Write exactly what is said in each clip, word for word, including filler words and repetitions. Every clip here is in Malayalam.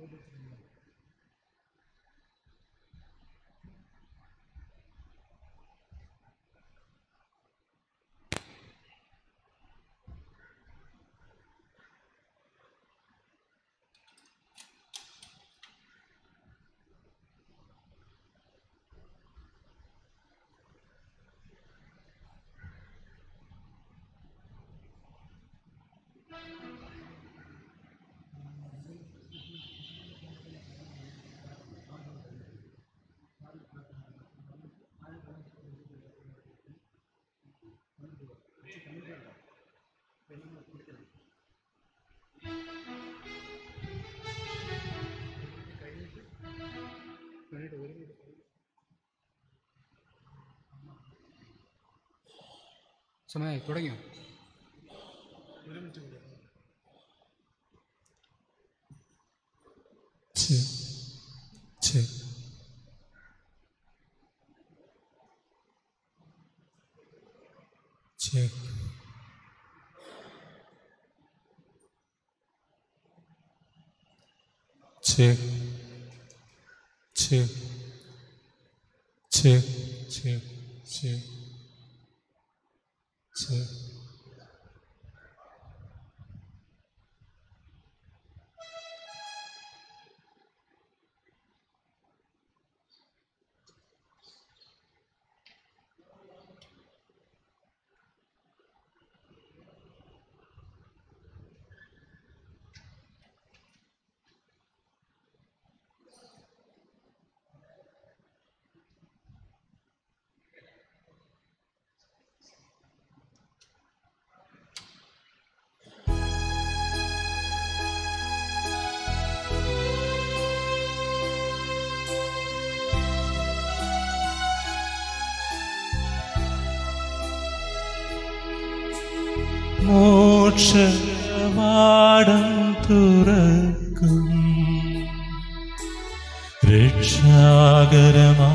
സമയമായി തുടങ്ങിയോ? ഒരു മിനിറ്റ് കൂടെ. Check. Check. Check. Check. Check. Check. Check. Check. മോക്ഷവാടം തുറക്കും രക്ഷാകരമാ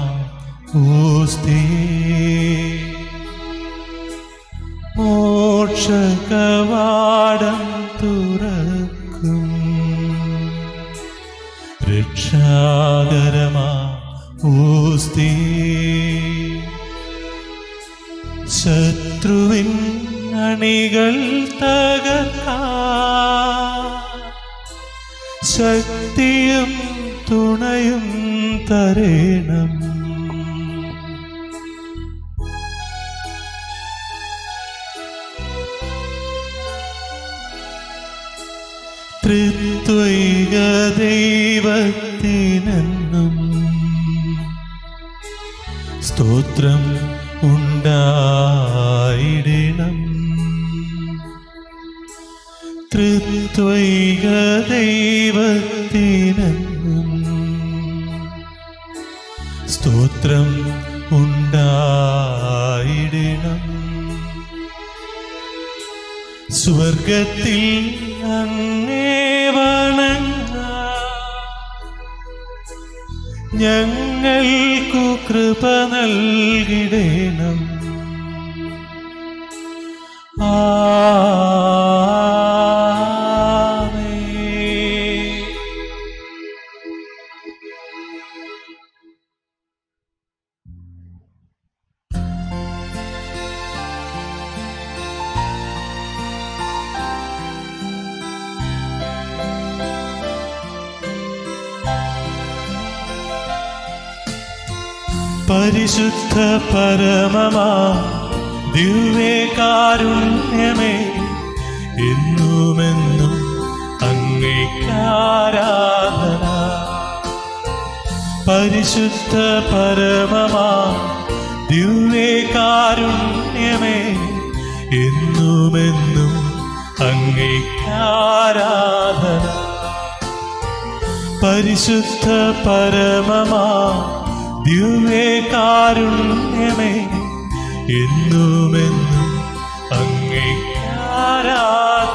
ഓസ്തിയേ. മോക്ഷകവാടം തുറക്കും രക്ഷാകരമാ ഓസ്തിയേ. ശത്രുവിൻ അണികൾ തകർക്കാൻ ശക്തിയും തുണയും തരേണം. ത്രിത്വൈക ദൈവത്തിനെന്നും സ്തോത്രം ഉണ്ടായിടണം. ത്രിത്വൈക ദൈവത്തിനെന്നും സ്തോത്രം ഉണ്ടായിടണം. സ്വർഗത്തിൽ അങ്ങേ വണങ്ങാൻ ഞങ്ങൾക്കു കൃപ നൽകിടണം. ആമേൻ. പരിശുദ്ധ പരമമാ ദിവ്യകാരുണ്യമേ, എന്നുമെന്നും അങ്ങേക്കാരാധന. പരിശുദ്ധ പരമമാ ദിവ്യകാരുണ്യമേ, എന്നുമെന്നും അങ്ങേക്കാരാധന. പരിശുദ്ധ പരമമാ ദിവ്യകാരുണ്യമേ, എന്നുമെന്നും അങ്ങേക്കാരാധന.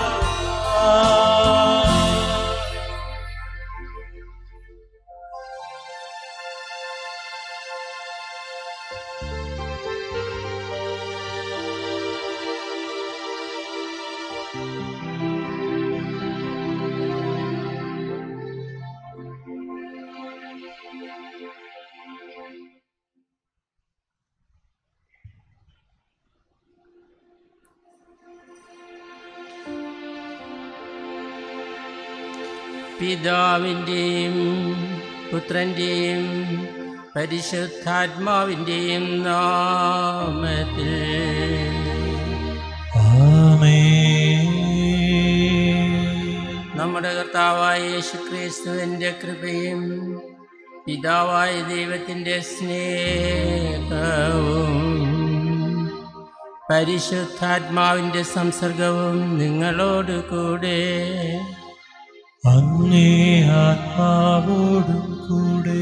പിതാവിൻ്റെയും പുത്രൻ്റെയും പരിശുദ്ധാത്മാവിൻ്റെയും നാമത്തിൽ ആമേൻ. നമ്മുടെ കർത്താവായ യേശുക്രിസ്തുവിൻ്റെ കൃപയും പിതാവായ ദൈവത്തിൻ്റെ സ്നേഹവും പരിശുദ്ധാത്മാവിൻ്റെ സംസർഗവും നിങ്ങളോട് കൂടെ. അങ്ങേ ആത്മാവോടും കൂടെ.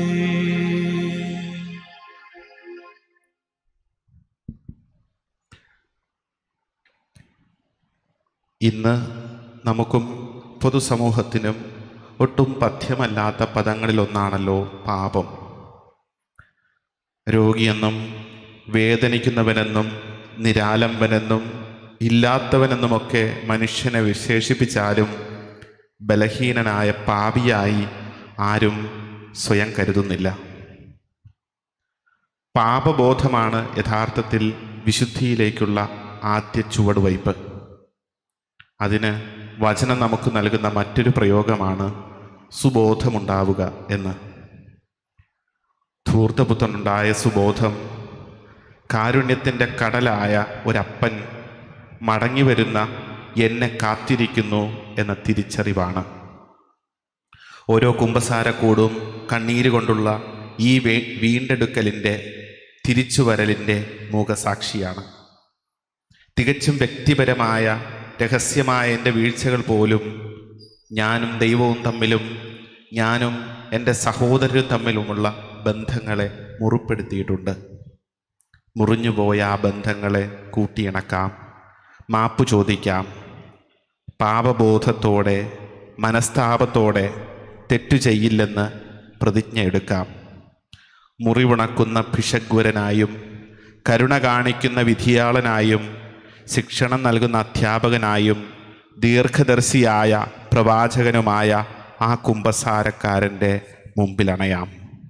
ഇന്ന് നമുക്കും പൊതുസമൂഹത്തിനും ഒട്ടും പഥ്യമല്ലാത്ത പദങ്ങളിലൊന്നാണല്ലോ പാപം. രോഗിയെന്നും വേദനിക്കുന്നവനെന്നും നിരാലംബനെന്നും ഇല്ലാത്തവനെന്നുമൊക്കെ മനുഷ്യനെ വിശേഷിപ്പിച്ചാലും ബലഹീനനായ പാപിയായി ആരും സ്വയം കരുതുന്നില്ല. പാപബോധമാണ് യഥാർത്ഥത്തിൽ വിശുദ്ധിയിലേക്കുള്ള ആദ്യ ചുവടുവയ്പ്. അതിന് വചനം നമുക്ക് നൽകുന്ന മറ്റൊരു പ്രയോഗമാണ് സുബോധമുണ്ടാവുക എന്ന്. ധൂർത്തപുത്രനുണ്ടായ സുബോധം കാരുണ്യത്തിൻ്റെ കടലായ ഒരപ്പൻ മടങ്ങി വരുന്ന എന്നെ കാത്തിരിക്കുന്നു എന്ന തിരിച്ചറിവാണ്. ഓരോ കുമ്പസാരക്കൂടും കണ്ണീര് കൊണ്ടുള്ള ഈ വേ വീണ്ടെടുക്കലിൻ്റെ തിരിച്ചുവരലിൻ്റെ മൂകസാക്ഷിയാണ്. തികച്ചും വ്യക്തിപരമായ രഹസ്യമായ എൻ്റെ വീഴ്ചകൾ പോലും ഞാനും ദൈവവും തമ്മിലും ഞാനും എൻ്റെ സഹോദരരും തമ്മിലുമുള്ള ബന്ധങ്ങളെ മുറിപ്പെടുത്തിയിട്ടുണ്ട്. മുറിഞ്ഞുപോയ ആ ബന്ധങ്ങളെ കൂട്ടിയിണക്കാം, മാപ്പ് ചോദിക്കാം, പാപബോധത്തോടെ മനസ്താപത്തോടെ തെറ്റു ചെയ്യില്ലെന്ന് പ്രതിജ്ഞ എടുക്കാം. മുറിവുണക്കുന്ന ഭിഷഗ്വരനായും കരുണ കാണിക്കുന്ന വിധിയാളനായും ശിക്ഷണം നൽകുന്ന അധ്യാപകനായും ദീർഘദർശിയായ പ്രവാചകനുമായ ആ കുമ്പസാരക്കാരൻ്റെ മുമ്പിലണയാം.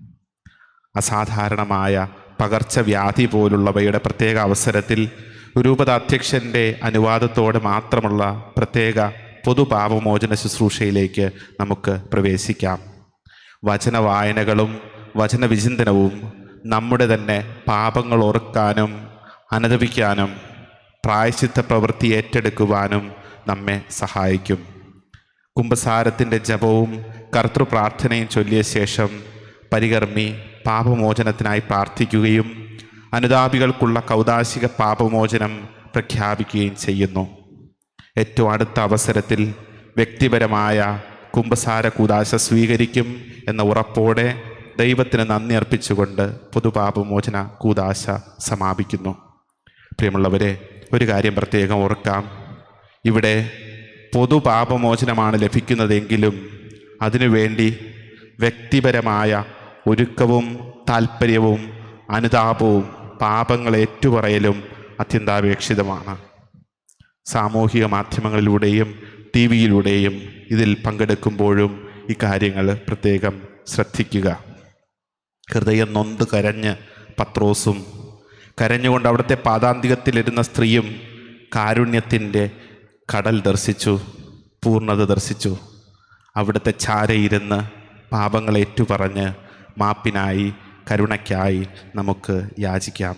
അസാധാരണമായ പകർച്ചവ്യാധി പോലുള്ളവയുടെ പ്രത്യേക അവസരത്തിൽ രൂപത അധ്യക്ഷൻ്റെ അനുവാദത്തോടെ മാത്രമുള്ള പ്രത്യേക പൊതുപാപമോചന ശുശ്രൂഷയിലേക്ക് നമുക്ക് പ്രവേശിക്കാം. വചനവായനകളും വചനവിചിന്തനവും നമ്മുടെ തന്നെ പാപങ്ങൾ ഓർക്കാനും അനുദപിക്കാനും പ്രായശ്ചിത്ത പ്രവൃത്തി ഏറ്റെടുക്കുവാനും നമ്മെ സഹായിക്കും. കുമ്പസാരത്തിൻ്റെ ജപവും കർത്തൃപ്രാർത്ഥനയും ചൊല്ലിയ ശേഷം പരികർമ്മി പാപമോചനത്തിനായി പ്രാർത്ഥിക്കുകയും അനുതാപികൾക്കുള്ള കൗദാശിക പാപമോചനം പ്രഖ്യാപിക്കുകയും ചെയ്യുന്നു. ഏറ്റവും അടുത്ത അവസരത്തിൽ വ്യക്തിപരമായ കുമ്പസാര കൂദാശ സ്വീകരിക്കും എന്ന ഉറപ്പോടെ ദൈവത്തിന് നന്ദി അർപ്പിച്ചുകൊണ്ട് പൊതുപാപമോചന കൂദാശ സമാപിക്കുന്നു. പ്രിയമുള്ളവരെ, ഒരു കാര്യം പ്രത്യേകം ഓർക്കാം. ഇവിടെ പൊതുപാപമോചനമാണ് ലഭിക്കുന്നതെങ്കിലും അതിനുവേണ്ടി വ്യക്തിപരമായ ഒരുക്കവും താൽപ്പര്യവും അനുതാപവും പാപങ്ങൾ ഏറ്റുപറയലും അത്യന്താപേക്ഷിതമാണ്. സാമൂഹിക മാധ്യമങ്ങളിലൂടെയും ടി വിയിലൂടെയും ഇതിൽ പങ്കെടുക്കുമ്പോഴും ഇക്കാര്യങ്ങൾ പ്രത്യേകം ശ്രദ്ധിക്കുക. ഹൃദയം നൊന്ത് കരഞ്ഞ് പത്രോസും കരഞ്ഞുകൊണ്ട് അവിടുത്തെ പാദാന്തികത്തിലിരുന്ന സ്ത്രീയും കാരുണ്യത്തിൻ്റെ കടൽ ദർശിച്ചു, പൂർണ്ണത ദർശിച്ചു. അവിടുത്തെ ചാരയിരുന്ന് പാപങ്ങൾ ഏറ്റുപറഞ്ഞ് മാപ്പിനായി കരുണയ്ക്കായി നമുക്ക് യാചിക്കാം.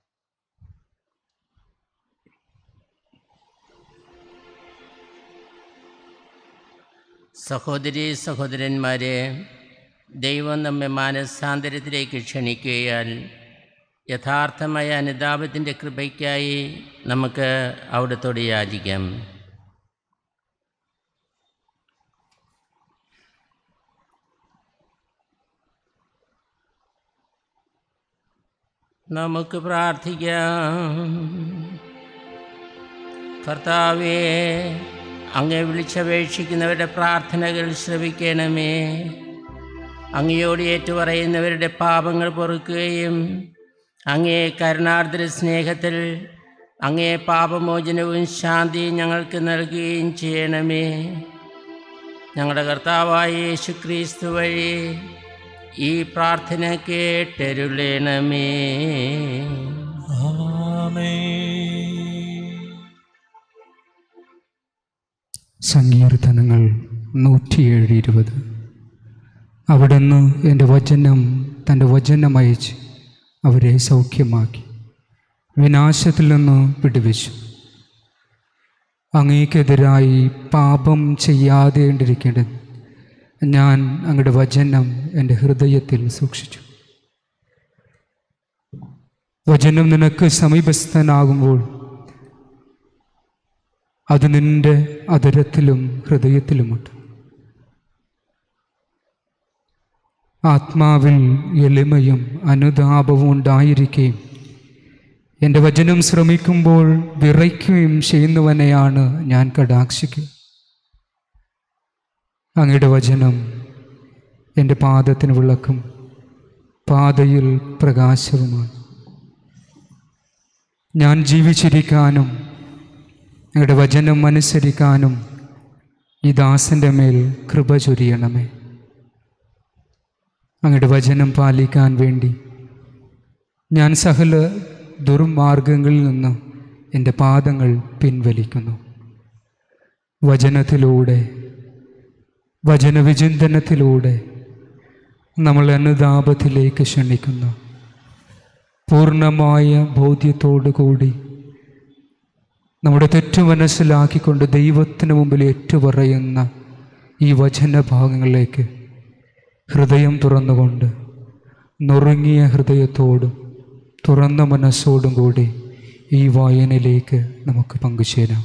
സഹോദരീ സഹോദരന്മാരെ, ദൈവം നമ്മെ മാനസാന്തരത്തിലേക്ക് ക്ഷണിക്കുകയാൽ യഥാർത്ഥമായ അനുതാപത്തിൻ്റെ കൃപയ്ക്കായി നമുക്ക് അവിടത്തോട് യാചിക്കാം. നമുക്ക് പ്രാർത്ഥിക്കാം. കർത്താവേ, അങ്ങേ വിളിച്ചപേക്ഷിക്കുന്നവരുടെ പ്രാർത്ഥനകൾ ശ്രവിക്കണമേ. അങ്ങയോട് ഏറ്റുപറയുന്നവരുടെ പാപങ്ങൾ പൊറുക്കുകയും അങ്ങേ കരുണാർദ്ര സ്നേഹത്തിൽ അങ്ങേ പാപമോചനവും ശാന്തിയും ഞങ്ങൾക്ക് നൽകുകയും ചെയ്യണമേ. ഞങ്ങളുടെ കർത്താവായ യേശുക്രിസ്തു വഴി ഈ പ്രാർത്ഥന കേട്ടരുളണമേ. സങ്കീർത്തനങ്ങൾ നൂറ്റിയേഴ് ഇരുപത്. അവിടുന്ന് എൻ്റെ വചനം തൻ്റെ വചനം അയച്ച് അവരെ സൗഖ്യമാക്കി, വിനാശത്തിൽ നിന്ന് വിടുവിച്ചു. അങ്ങേക്കെതിരായി പാപം ചെയ്യാതെണ്ടിരിക്കേണ്ടത് ഞാൻ അങ്ങയുടെ വചനം എൻ്റെ ഹൃദയത്തിൽ സൂക്ഷിച്ചു. വചനം നിനക്ക് സമീപസ്ഥനാകുമ്പോൾ അത് നിൻ്റെ അധരത്തിലും ഹൃദയത്തിലുമുണ്ട്. ആത്മാവിൽ എളിമയും അനുതാപവും ഉണ്ടായിരിക്കുകയും എൻ്റെ വചനം ശ്രമിക്കുമ്പോൾ വിറയ്ക്കുകയും ചെയ്യുന്നവനെയാണ് ഞാൻ കടാക്ഷിക്കുക. അങ്ങയുടെ വചനം എൻ്റെ പാദത്തിന് വിളക്കും പാതയിൽ പ്രകാശവുമാണ്. ഞാൻ ജീവിച്ചിരിക്കാനും അങ്ങയുടെ വചനം അനുസരിക്കാനും ഈ ദാസൻ്റെ മേൽ കൃപ ചൊരിയണമേ. അങ്ങയുടെ വചനം പാലിക്കാൻ വേണ്ടി ഞാൻ സകല ദുർമാർഗങ്ങളിൽ നിന്ന് എൻ്റെ പാദങ്ങൾ പിൻവലിക്കുന്നു. വചനത്തിലൂടെ വചനവിചിന്തനത്തിലൂടെ നമ്മൾ അനുതാപത്തിലേക്ക് ക്ഷണിക്കുന്നു. പൂർണ്ണമായ ബോധ്യത്തോടു കൂടി നമ്മുടെ തെറ്റു മനസ്സിലാക്കിക്കൊണ്ട് ദൈവത്തിന് മുമ്പിൽ ഏറ്റുപറയുന്ന ഈ വചനഭാഗങ്ങളിലേക്ക് ഹൃദയം തുറന്നുകൊണ്ട് നുറുങ്ങിയ ഹൃദയത്തോടും തുറന്ന മനസ്സോടും കൂടി ഈ വായനയിലേക്ക് നമുക്ക് പങ്കുചേരാം.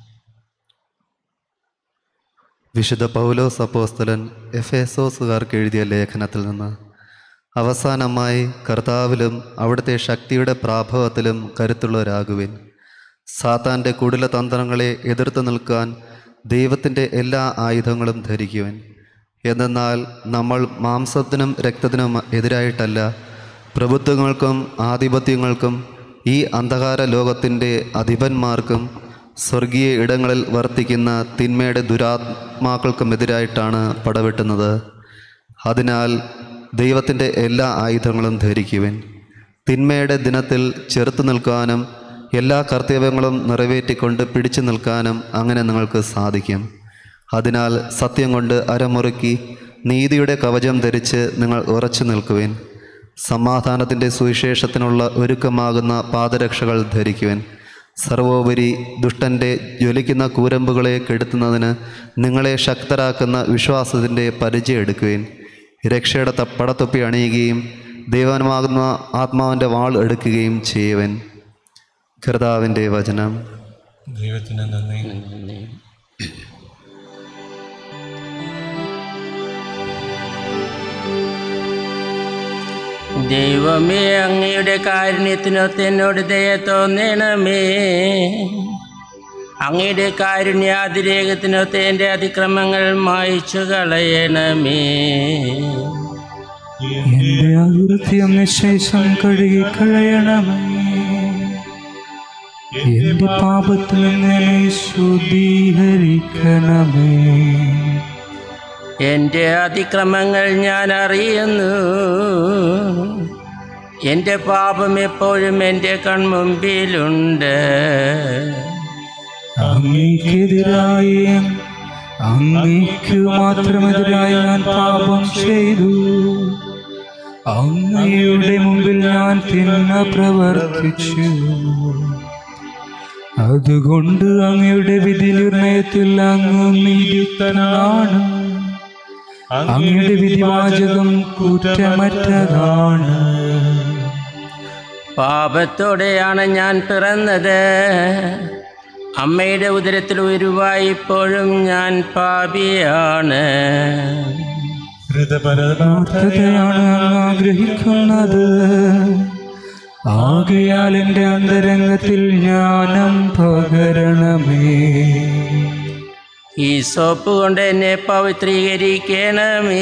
വിശുദ്ധ പൗലോസ് അപ്പോസ്തലൻ എഫേസോസുകാർക്ക് എഴുതിയ ലേഖനത്തിൽ നിന്ന്: അവസാനമായി കർത്താവിലും അവിടുത്തെ ശക്തിയുടെ പ്രാഭവത്തിലും കരുത്തുള്ളവരാകുവിൻ. സാത്താൻ്റെ കുടിലതന്ത്രങ്ങളെ എതിർത്ത് നിൽക്കാൻ ദൈവത്തിൻ്റെ എല്ലാ ആയുധങ്ങളും ധരിക്കുവിൻ. എന്തെന്നാൽ നമ്മൾ മാംസത്തിനും രക്തത്തിനും എതിരായിട്ടല്ല, പ്രഭുത്വങ്ങൾക്കും ആധിപത്യങ്ങൾക്കും ഈ അന്ധകാര ലോകത്തിൻ്റെ അധിപന്മാർക്കും സ്വർഗീയ ഇടങ്ങളിൽ വർത്തിക്കുന്ന തിന്മയുടെ ദുരാത്മാക്കൾക്കുമെതിരായിട്ടാണ് പടവെട്ടുന്നത്. അതിനാൽ ദൈവത്തിൻ്റെ എല്ലാ ആയുധങ്ങളും ധരിക്കുവിൻ. തിന്മയുടെ ദിനത്തിൽ ചെറുത്തു നിൽക്കാനും എല്ലാ കർത്തവ്യങ്ങളും നിറവേറ്റിക്കൊണ്ട് പിടിച്ചു നിൽക്കാനും അങ്ങനെ നിങ്ങൾക്ക് സാധിക്കും. അതിനാൽ സത്യം കൊണ്ട് അരമുറുക്കി നീതിയുടെ കവചം ധരിച്ച് നിങ്ങൾ ഉറച്ചു നിൽക്കുവിൻ. സമാധാനത്തിൻ്റെ സുവിശേഷത്തിനുള്ള ഒരുക്കമാകുന്ന പാദരക്ഷകൾ ധരിക്കുവിൻ. സർവോപരി ദുഷ്ടൻ്റെ ജ്വലിക്കുന്ന കൂരമ്പുകളെ കെടുത്തുന്നതിന് നിങ്ങളെ ശക്തരാക്കുന്ന വിശ്വാസത്തിൻ്റെ പരിചയം എടുക്കുവിൻ. രക്ഷയുടെ പടത്തൊപ്പി അണിയുകയും ദൈവമാകുന്ന ആത്മാവിൻ്റെ വാൾ എടുക്കുകയും ചെയ്യുവൻ. കർത്താവിൻ്റെ വചനം. ദൈവത്തിന് നന്ദി. ദൈവമേ, അങ്ങയുടെ കാരുണ്യത്തിനൊത്ത് എന്നോട് ദയ തോന്നണമേ. അങ്ങയുടെ കാരുണ്യാതിരേകത്തിനൊത്ത് എൻ്റെ അതിക്രമങ്ങൾ മായ്ച്ചു കളയണമേ. എൻ്റെ അകൃത്യം നിശേഷം കഴുകി കളയണമേ. എൻ്റെ പാപത്തിൽ നിന്ന് ശുദ്ധീകരിക്കണമേ. എൻ്റെ അതിക്രമങ്ങൾ ഞാൻ അറിയുന്നു, എൻ്റെ പാപം എപ്പോഴും എൻ്റെ കൺമുമ്പിലുണ്ട്. അങ്ങേക്കെതിരായി അങ്ങേക്ക് മാത്രമെതിരായി ഞാൻ പാപം ചെയ്തു. അങ്ങയുടെ മുമ്പിൽ ഞാൻ തിന്മ പ്രവർത്തിച്ചു. അതുകൊണ്ട് അങ്ങയുടെ വിധി നിർണയത്തിൽ അങ്ങ് നീതിയുക്തനാണ്. അങ്ങയുടെ വിധിവാചകം കുറ്റമറ്റതാണ്. പാപത്തോടെയാണ് ഞാൻ പിറന്നത്, അമ്മയുടെ ഉദരത്തിൽ ഉരുവായി ഇപ്പോഴും ഞാൻ പാപിയാണ്. ാണ് ആഗ്രഹിക്കുന്നത്. ആകയാൽ എൻ്റെ അന്തരംഗത്തിൽ ജ്ഞാനം പകരണമേ. ഈ സോപ്പ് കൊണ്ട് എന്നെ പവിത്രീകരിക്കണമേ.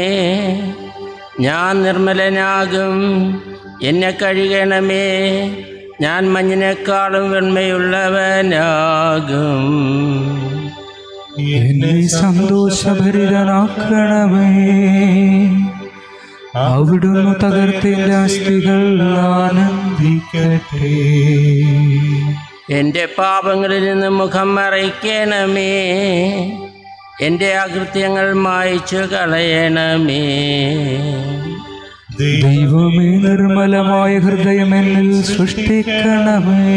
ഞാൻ നിർമ്മലനാകും, എന്നെ കഴുകണമേ. ഞാൻ മഞ്ഞിനേക്കാളും വെണ്മയുള്ളവനാകും. എന്നെ സന്തോഷഭരിതനാക്കണമേ. അവിടുന്ന് തകർത്തിന്റെ അസ്ഥികൾ ആനന്ദിക്കട്ടെ. എൻ്റെ പാപങ്ങളിൽ നിന്ന് മുഖം മറയ്ക്കണമേ. എൻ്റെ അകൃത്യങ്ങൾ മായ്ച്ചു കളയണമേ. ദൈവമേ, നിർമ്മലമായ ഹൃദയം എന്നിൽ സൃഷ്ടിക്കണമേ.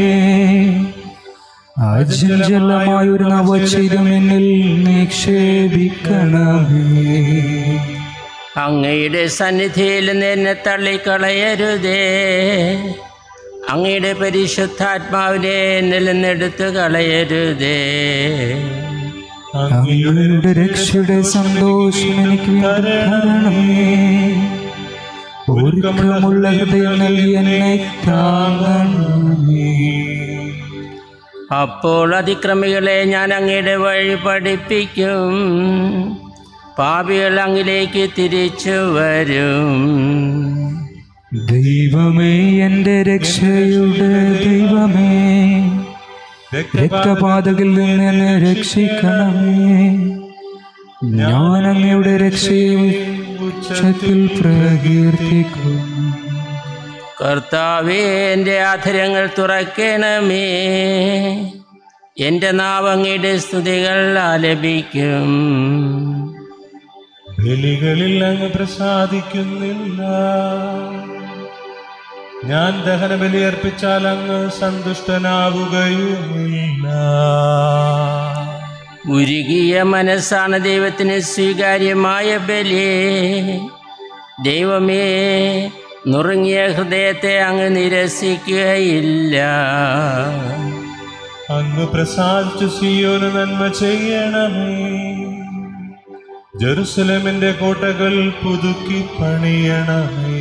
അചഞ്ചലമായ ഒരു നവചൈതന്യം എന്നിൽ നിക്ഷേപിക്കണമേ. അങ്ങയുടെ സന്നിധിയിൽ നിന്ന് എന്നെ തള്ളിക്കളയരുതേ. അങ്ങയുടെ പരിശുദ്ധാത്മാവിനെ എന്നിൽ നിന്നെടുത്തു കളയരുതേ. അങ്ങയുടെ രക്ഷയുടെ സന്തോഷം എനിക്ക് തരണമേ. ഒരുക്കമുള്ള ഹൃദയം നൽകി എന്നെ താങ്ങണമേ. അപ്പോൾ അതിക്രമികളെ ഞാൻ അങ്ങയുടെ വഴി പഠിപ്പിക്കും. പാപികൾ അങ്ങിലേക്ക് തിരിച്ചു വരും. ദൈവമേ, എൻ്റെ രക്ഷയുടെ ദൈവമേ, രക്തപാതകിൽ നിന്ന് എന്നെ രക്ഷിക്കണമേ. ഞാൻ അങ്ങയുടെ രക്ഷയെ ഉച്ചത്തിൽ പ്രകീർത്തിക്കും. കർത്താവേ, എൻ്റെ അധരങ്ങൾ തുറക്കണമേ. എൻ്റെ നാവ് അങ്ങയുടെ സ്തുതികൾ ആലപിക്കും. ബലികളിൽ അങ്ങ് പ്രസാദിക്കുന്നില്ല. ഞാൻ ദഹനബലി അർപ്പിച്ചാൽ അങ്ങ് സന്തുഷ്ടനാവുകയുമില്ല. ഉരുകിയ മനസ്സാണ് ദൈവത്തിന് സ്വീകാര്യമായ ബലി. ദൈവമേ, നുറുങ്ങിയ ഹൃദയത്തെ അങ്ങ് നിരസിക്കുകയില്ല. അങ്ങ് പ്രസാദിച്ചു സിയോന് നന്മ ചെയ്യണമേ. ജെറുസലേമിന്റെ കോട്ടകൾ പുതുക്കി പണിയണമേ.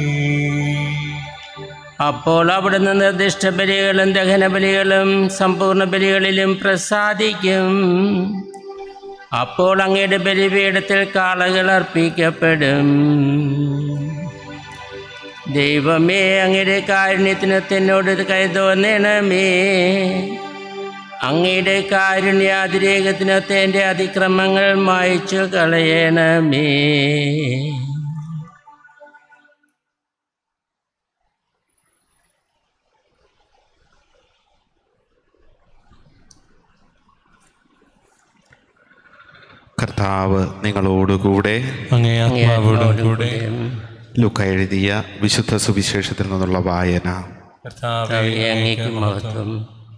അപ്പോൾ അവിടുന്ന് നിർദ്ദിഷ്ട ബലികളും ദഹനബലികളും സമ്പൂർണ്ണ ബലികളിലും പ്രസാദിക്കും. അപ്പോൾ അങ്ങയുടെ ബലിപീഠത്തിൽ കാളകൾ അർപ്പിക്കപ്പെടും. ദൈവമേ, അങ്ങയുടെ കാരുണ്യത്തിനൊത്ത് എന്നോട് കൈതോന്നണമേ. അങ്ങയുടെ കാരുണ്യാതിരേകത്തിനൊത്ത് എൻ്റെ അതിക്രമങ്ങൾ മായ്ച്ചു കളയണമേ. കർത്താവ് നിങ്ങളോടുകൂടെ. അങ്ങേ ആത്മാവോടും കൂടെ. ലൂക്ക എഴുതിയ വിശുദ്ധ സുവിശേഷത്തിൽ നിന്നുള്ള വായന. കർത്താവേ, അങ്ങേക്ക് മഹത്വം.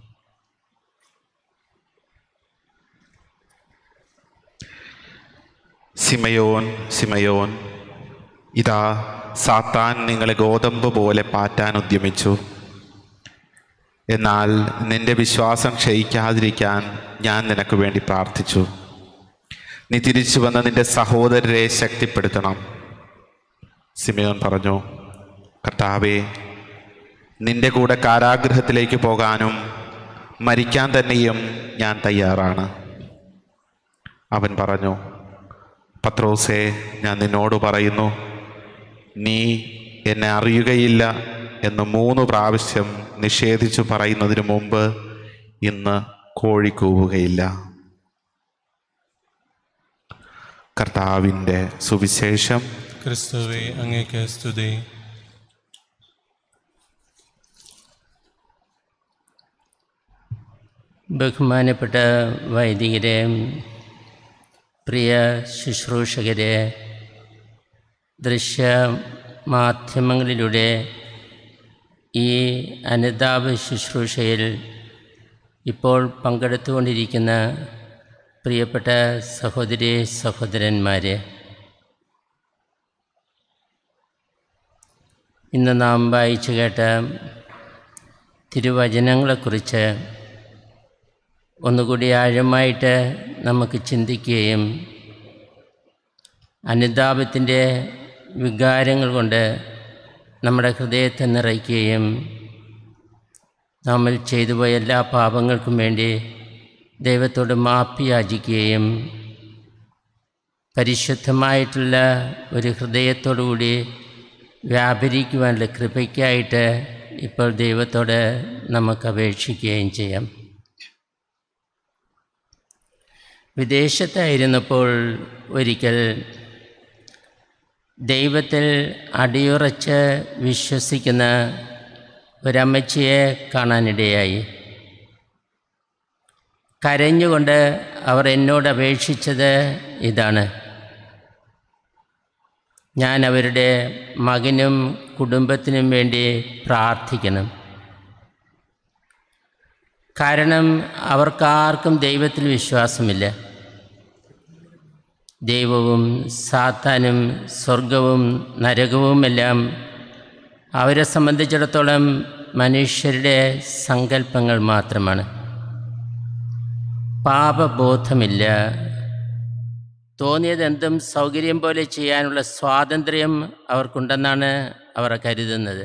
സിമയോൻ, സിമയോൻ, ഇതാ സാത്താൻ നിങ്ങളെ ഗോതമ്പ് പോലെ പാറ്റാൻ ഉദ്യമിച്ചു. എന്നാൽ നിന്റെ വിശ്വാസം ക്ഷയിക്കാതിരിക്കാൻ ഞാൻ നിനക്ക് വേണ്ടി പ്രാർത്ഥിച്ചു. നീ തിരിച്ചു വന്ന് നിന്റെ സഹോദരരെ ശക്തിപ്പെടുത്തണം. സിമയോൻ പറഞ്ഞു, കർത്താവേ, നിന്റെ കൂടെ കാരാഗൃഹത്തിലേക്ക് പോകാനും മരിക്കാൻ തന്നെയും ഞാൻ തയ്യാറാണ്. അവൻ പറഞ്ഞു, പത്രോസേ, ഞാൻ നിന്നോട് പറയുന്നു, നീ എന്നെ അറിയുകയില്ല എന്ന് മൂന്ന് പ്രാവശ്യം നിഷേധിച്ചു പറയുന്നതിന് മുമ്പ് ഇന്ന് കോഴി കൂവുകയില്ല. കർത്താവിൻ്റെ സുവിശേഷം. ക്രിസ്തുവേ, അങ്ങേക്ക് സ്തുതി. ബഹുമാനപ്പെട്ട വൈദികരെ, പ്രിയ ശുശ്രൂഷകരെ, ദൃശ്യ മാധ്യമങ്ങളിലൂടെ ഈ അനുതാപ ശുശ്രൂഷയിൽ ഇപ്പോൾ പങ്കെടുത്തുകൊണ്ടിരിക്കുന്ന പ്രിയപ്പെട്ട സഹോദരി സഹോദരന്മാരെ, ഇന്ന് നാം വായിച്ചു കേട്ട തിരുവചനങ്ങളെക്കുറിച്ച് ഒന്നുകൂടി ആഴമായിട്ട് നമുക്ക് ചിന്തിക്കുകയും അനുതാപത്തിൻ്റെ വികാരങ്ങൾ കൊണ്ട് നമ്മുടെ ഹൃദയത്തെ നിറയ്ക്കുകയും നമ്മൾ ചെയ്തു പോയ എല്ലാ പാപങ്ങൾക്കും വേണ്ടി ദൈവത്തോട് മാപ്പ് യാചിക്കുകയും പരിശുദ്ധമായിട്ടുള്ള ഒരു ഹൃദയത്തോടുകൂടി വ്യാപരിക്കുവാനുള്ള കൃപയ്ക്കായിട്ട് ഇപ്പോൾ ദൈവത്തോട് നമുക്ക് അപേക്ഷിക്കുകയും ചെയ്യാം. വിദേശത്തായിരുന്നപ്പോൾ ഒരിക്കൽ ദൈവത്തിൽ അടിയുറച്ച് വിശ്വസിക്കുന്ന ഒരമ്മച്ചിയെ കാണാനിടയായി. കരഞ്ഞുകൊണ്ട് അവർ എന്നോട് അപേക്ഷിച്ചത് ഇതാണ്: ഞാൻ അവരുടെ മകനും കുടുംബത്തിനും വേണ്ടി പ്രാർത്ഥിക്കണം. കാരണം അവർക്കാർക്കും ദൈവത്തിൽ വിശ്വാസമില്ല. ദൈവവും സാത്താനും സ്വർഗവും നരകവുമെല്ലാം അവരെ സംബന്ധിച്ചിടത്തോളം മനുഷ്യരുടെ സങ്കല്പങ്ങൾ മാത്രമാണ്. പാപബോധമില്ല. തോന്നിയതെന്തും സൗകര്യം പോലെ ചെയ്യാനുള്ള സ്വാതന്ത്ര്യം അവർക്കുണ്ടെന്നാണ് അവർ കരുതുന്നത്.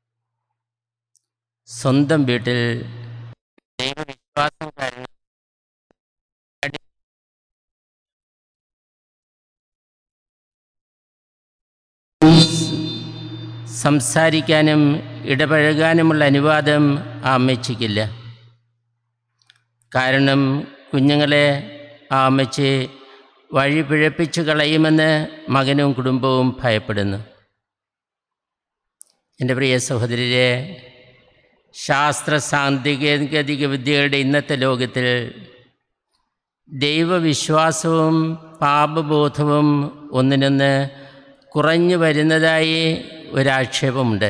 സ്വന്തം വീട്ടിൽ ദൈവവിശ്വാസം കാരണം സംസാരിക്കാനും ഇടപഴകാനുമുള്ള അനുവാദം ആ അമ്മച്ചിക്കില്ല. കാരണം കുഞ്ഞുങ്ങളെ ആ അമ്മച്ചി വഴി പിഴപ്പിച്ചു കളയുമെന്ന് മകനും കുടുംബവും ഭയപ്പെടുന്നു. എൻ്റെ പ്രിയ സഹോദരരെ, ശാസ്ത്ര സാങ്കേതിക വിദ്യകളുടെ ഇന്നത്തെ ലോകത്തിൽ ദൈവവിശ്വാസവും പാപബോധവും ഒന്നിനൊന്ന് കുറഞ്ഞു വരുന്നതായി ഒരാക്ഷേപമുണ്ട്.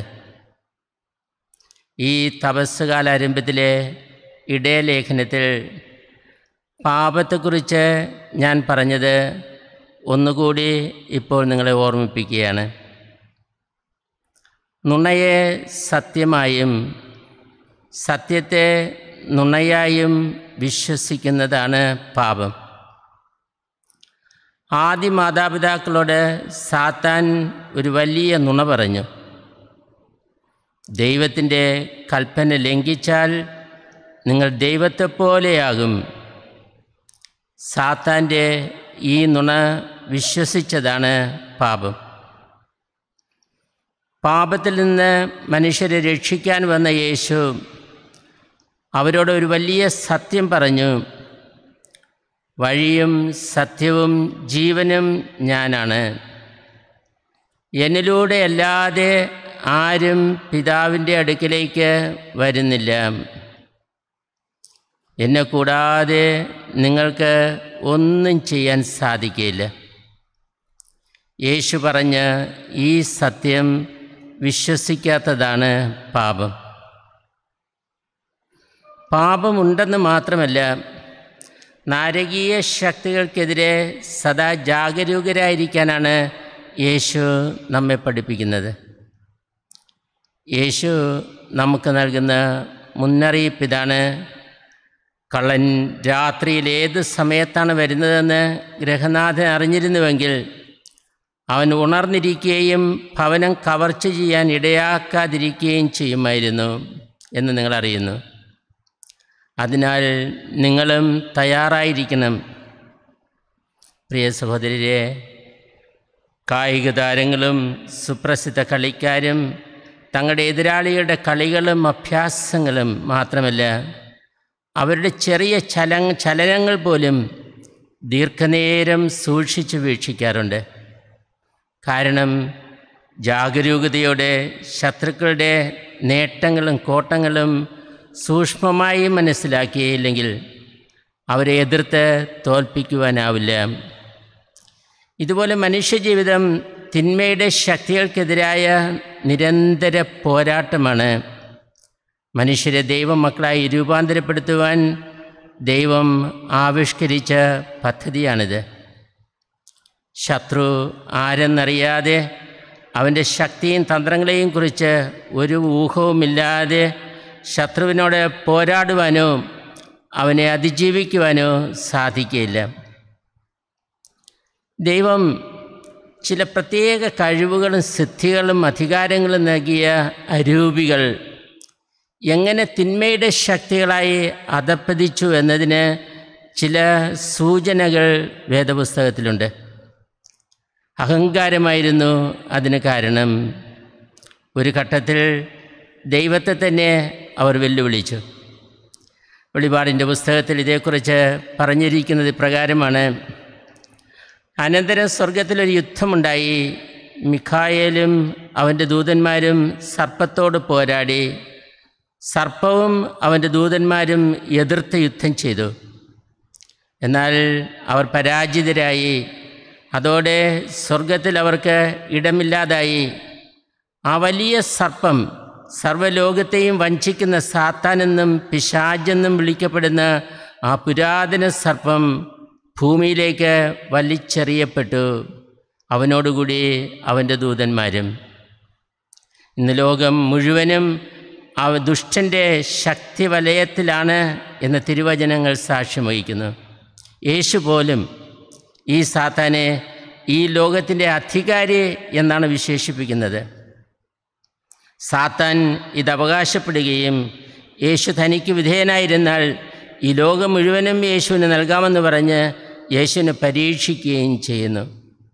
ഈ തപസ് കാലാരംഭത്തിലെ ഇടയലേഖനത്തിൽ പാപത്തെക്കുറിച്ച് ഞാൻ പറഞ്ഞത് ഒന്നുകൂടി ഇപ്പോൾ നിങ്ങളെ ഓർമ്മിപ്പിക്കുകയാണ്. നുണയെ സത്യമായും സത്യത്തെ നുണയായും വിശ്വസിക്കുന്നതാണ് പാപം. ആദി മാതാപിതാക്കളോട് സാത്താൻ ഒരു വലിയ നുണ പറഞ്ഞു. ദൈവത്തിൻ്റെ കൽപ്പന ലംഘിച്ചാൽ നിങ്ങൾ ദൈവത്തെപ്പോലെയാകും. സാത്താൻ്റെ ഈ നുണ വിശ്വസിച്ചതാണ് പാപം. പാപത്തിൽ നിന്ന് മനുഷ്യരെ രക്ഷിക്കാൻ വന്ന യേശു അവരോട് ഒരു വലിയ സത്യം പറഞ്ഞു: വഴിയും സത്യവും ജീവനും ഞാനാണ്. എന്നിലൂടെ അല്ലാതെ ആരും പിതാവിൻ്റെ അടുക്കിലേക്ക് വരുന്നില്ല. എന്നെ കൂടാതെ നിങ്ങൾക്ക് ഒന്നും ചെയ്യാൻ സാധിക്കില്ല. യേശു പറഞ്ഞ ഈ സത്യം വിശ്വസിക്കാത്തതാണ് പാപം. പാപമുണ്ടെന്ന് മാത്രമല്ല, നാരകീയ ശക്തികൾക്കെതിരെ സദാ ജാഗരൂകരായിരിക്കാനാണ് യേശു നമ്മെ പഠിപ്പിക്കുന്നത്. യേശു നമുക്ക് നൽകുന്ന മുന്നറിയിപ്പ് ഇതാണ്: കള്ളൻ രാത്രിയിൽ ഏത് സമയത്താണ് വരുന്നതെന്ന് ഗൃഹനാഥൻ അറിഞ്ഞിരുന്നുവെങ്കിൽ അവൻ ഉണർന്നിരിക്കുകയും ഭവനം കവർച്ച ചെയ്യാൻ ഇടയാക്കാതിരിക്കുകയും ചെയ്യുമായിരുന്നു എന്ന് നിങ്ങളറിയുന്നു. അതിനാൽ നിങ്ങളും തയ്യാറായിരിക്കണം. പ്രിയ സഹോദരരെ, കായിക താരങ്ങളും സുപ്രസിദ്ധ കളിക്കാരും തങ്ങളുടെ എതിരാളികളുടെ കളികളും അഭ്യാസങ്ങളും മാത്രമല്ല, അവരുടെ ചെറിയ ചല ചലനങ്ങൾ പോലും ദീർഘനേരം സൂക്ഷിച്ചു വീക്ഷിക്കാറുണ്ട്. കാരണം ജാഗരൂകതയോടെ ശത്രുക്കളുടെ നേട്ടങ്ങളും കോട്ടങ്ങളും സൂക്ഷ്മമായി മനസ്സിലാക്കിയില്ലെങ്കിൽ അവരെ എതിർത്ത് തോൽപ്പിക്കുവാനാവില്ല. ഇതുപോലെ മനുഷ്യജീവിതം തിന്മയുടെ ശക്തികൾക്കെതിരായ നിരന്തര പോരാട്ടമാണ്. മനുഷ്യരെ ദൈവമക്കളായി രൂപാന്തരപ്പെടുത്തുവാൻ ദൈവം ആവിഷ്കരിച്ച പദ്ധതിയാണിത്. ശത്രു ആരെന്നറിയാതെ അവൻ്റെ ശക്തിയും തന്ത്രങ്ങളെയും കുറിച്ച് ഒരു ഊഹവുമില്ലാതെ ശത്രുവിനോട് പോരാടുവാനോ അവനെ അതിജീവിക്കുവാനോ സാധിക്കില്ല. ദൈവം ചില പ്രത്യേക കഴിവുകളും സിദ്ധികളും അധികാരങ്ങളും നൽകിയ അരൂപികൾ എങ്ങനെ തിന്മയുടെ ശക്തികളായി അധപ്പതിച്ചു എന്നതിന് ചില സൂചനകൾ വേദപുസ്തകത്തിലുണ്ട്. അഹങ്കാരമായിരുന്നു അതിന് കാരണം. ഒരു ഘട്ടത്തിൽ ദൈവത്തെ തന്നെ അവർ വെല്ലുവിളിച്ചു. വെളിപാടിൻ്റെ പുസ്തകത്തിൽ ഇതേക്കുറിച്ച് പറഞ്ഞിരിക്കുന്നത് ഇപ്രകാരമാണ്: അനന്തരം സ്വർഗത്തിലൊരു യുദ്ധമുണ്ടായി. മിഖായേലും അവൻ്റെ ദൂതന്മാരും സർപ്പത്തോട് പോരാടി. സർപ്പവും അവൻ്റെ ദൂതന്മാരും എതിർത്ത് യുദ്ധം ചെയ്തു. എന്നാൽ അവർ പരാജിതരായി. അതോടെ സ്വർഗത്തിൽ അവർക്ക് ഇടമില്ലാതായി. ആ വലിയ സർപ്പം, സർവ്വലോകത്തെയും വഞ്ചിക്കുന്ന സാത്താനെന്നും പിശാചെന്നും വിളിക്കപ്പെടുന്ന ആ പുരാതന സർപ്പം ഭൂമിയിലേക്ക് വലിച്ചെറിയപ്പെട്ടു, അവനോടുകൂടി അവൻ്റെ ദൂതന്മാരും. ഇന്ന് ലോകം മുഴുവനും ആ ദുഷ്ടൻ്റെ ശക്തി വലയത്തിലാണ് എന്ന് തിരുവചനങ്ങൾ സാക്ഷ്യം വഹിക്കുന്നു. യേശു പോലും ഈ സാത്താനെ ഈ ലോകത്തിൻ്റെ അധികാരി എന്നാണ് വിശേഷിപ്പിക്കുന്നത്. സാത്താൻ ഇത് അവകാശപ്പെടുകയും യേശു തനിക്ക് വിധേയനായിരുന്നാൽ ഈ ലോകം മുഴുവനും യേശുവിന് നൽകാമെന്ന് പറഞ്ഞ് യേശുവിനെ പരീക്ഷിക്കുകയും ചെയ്യുന്നു.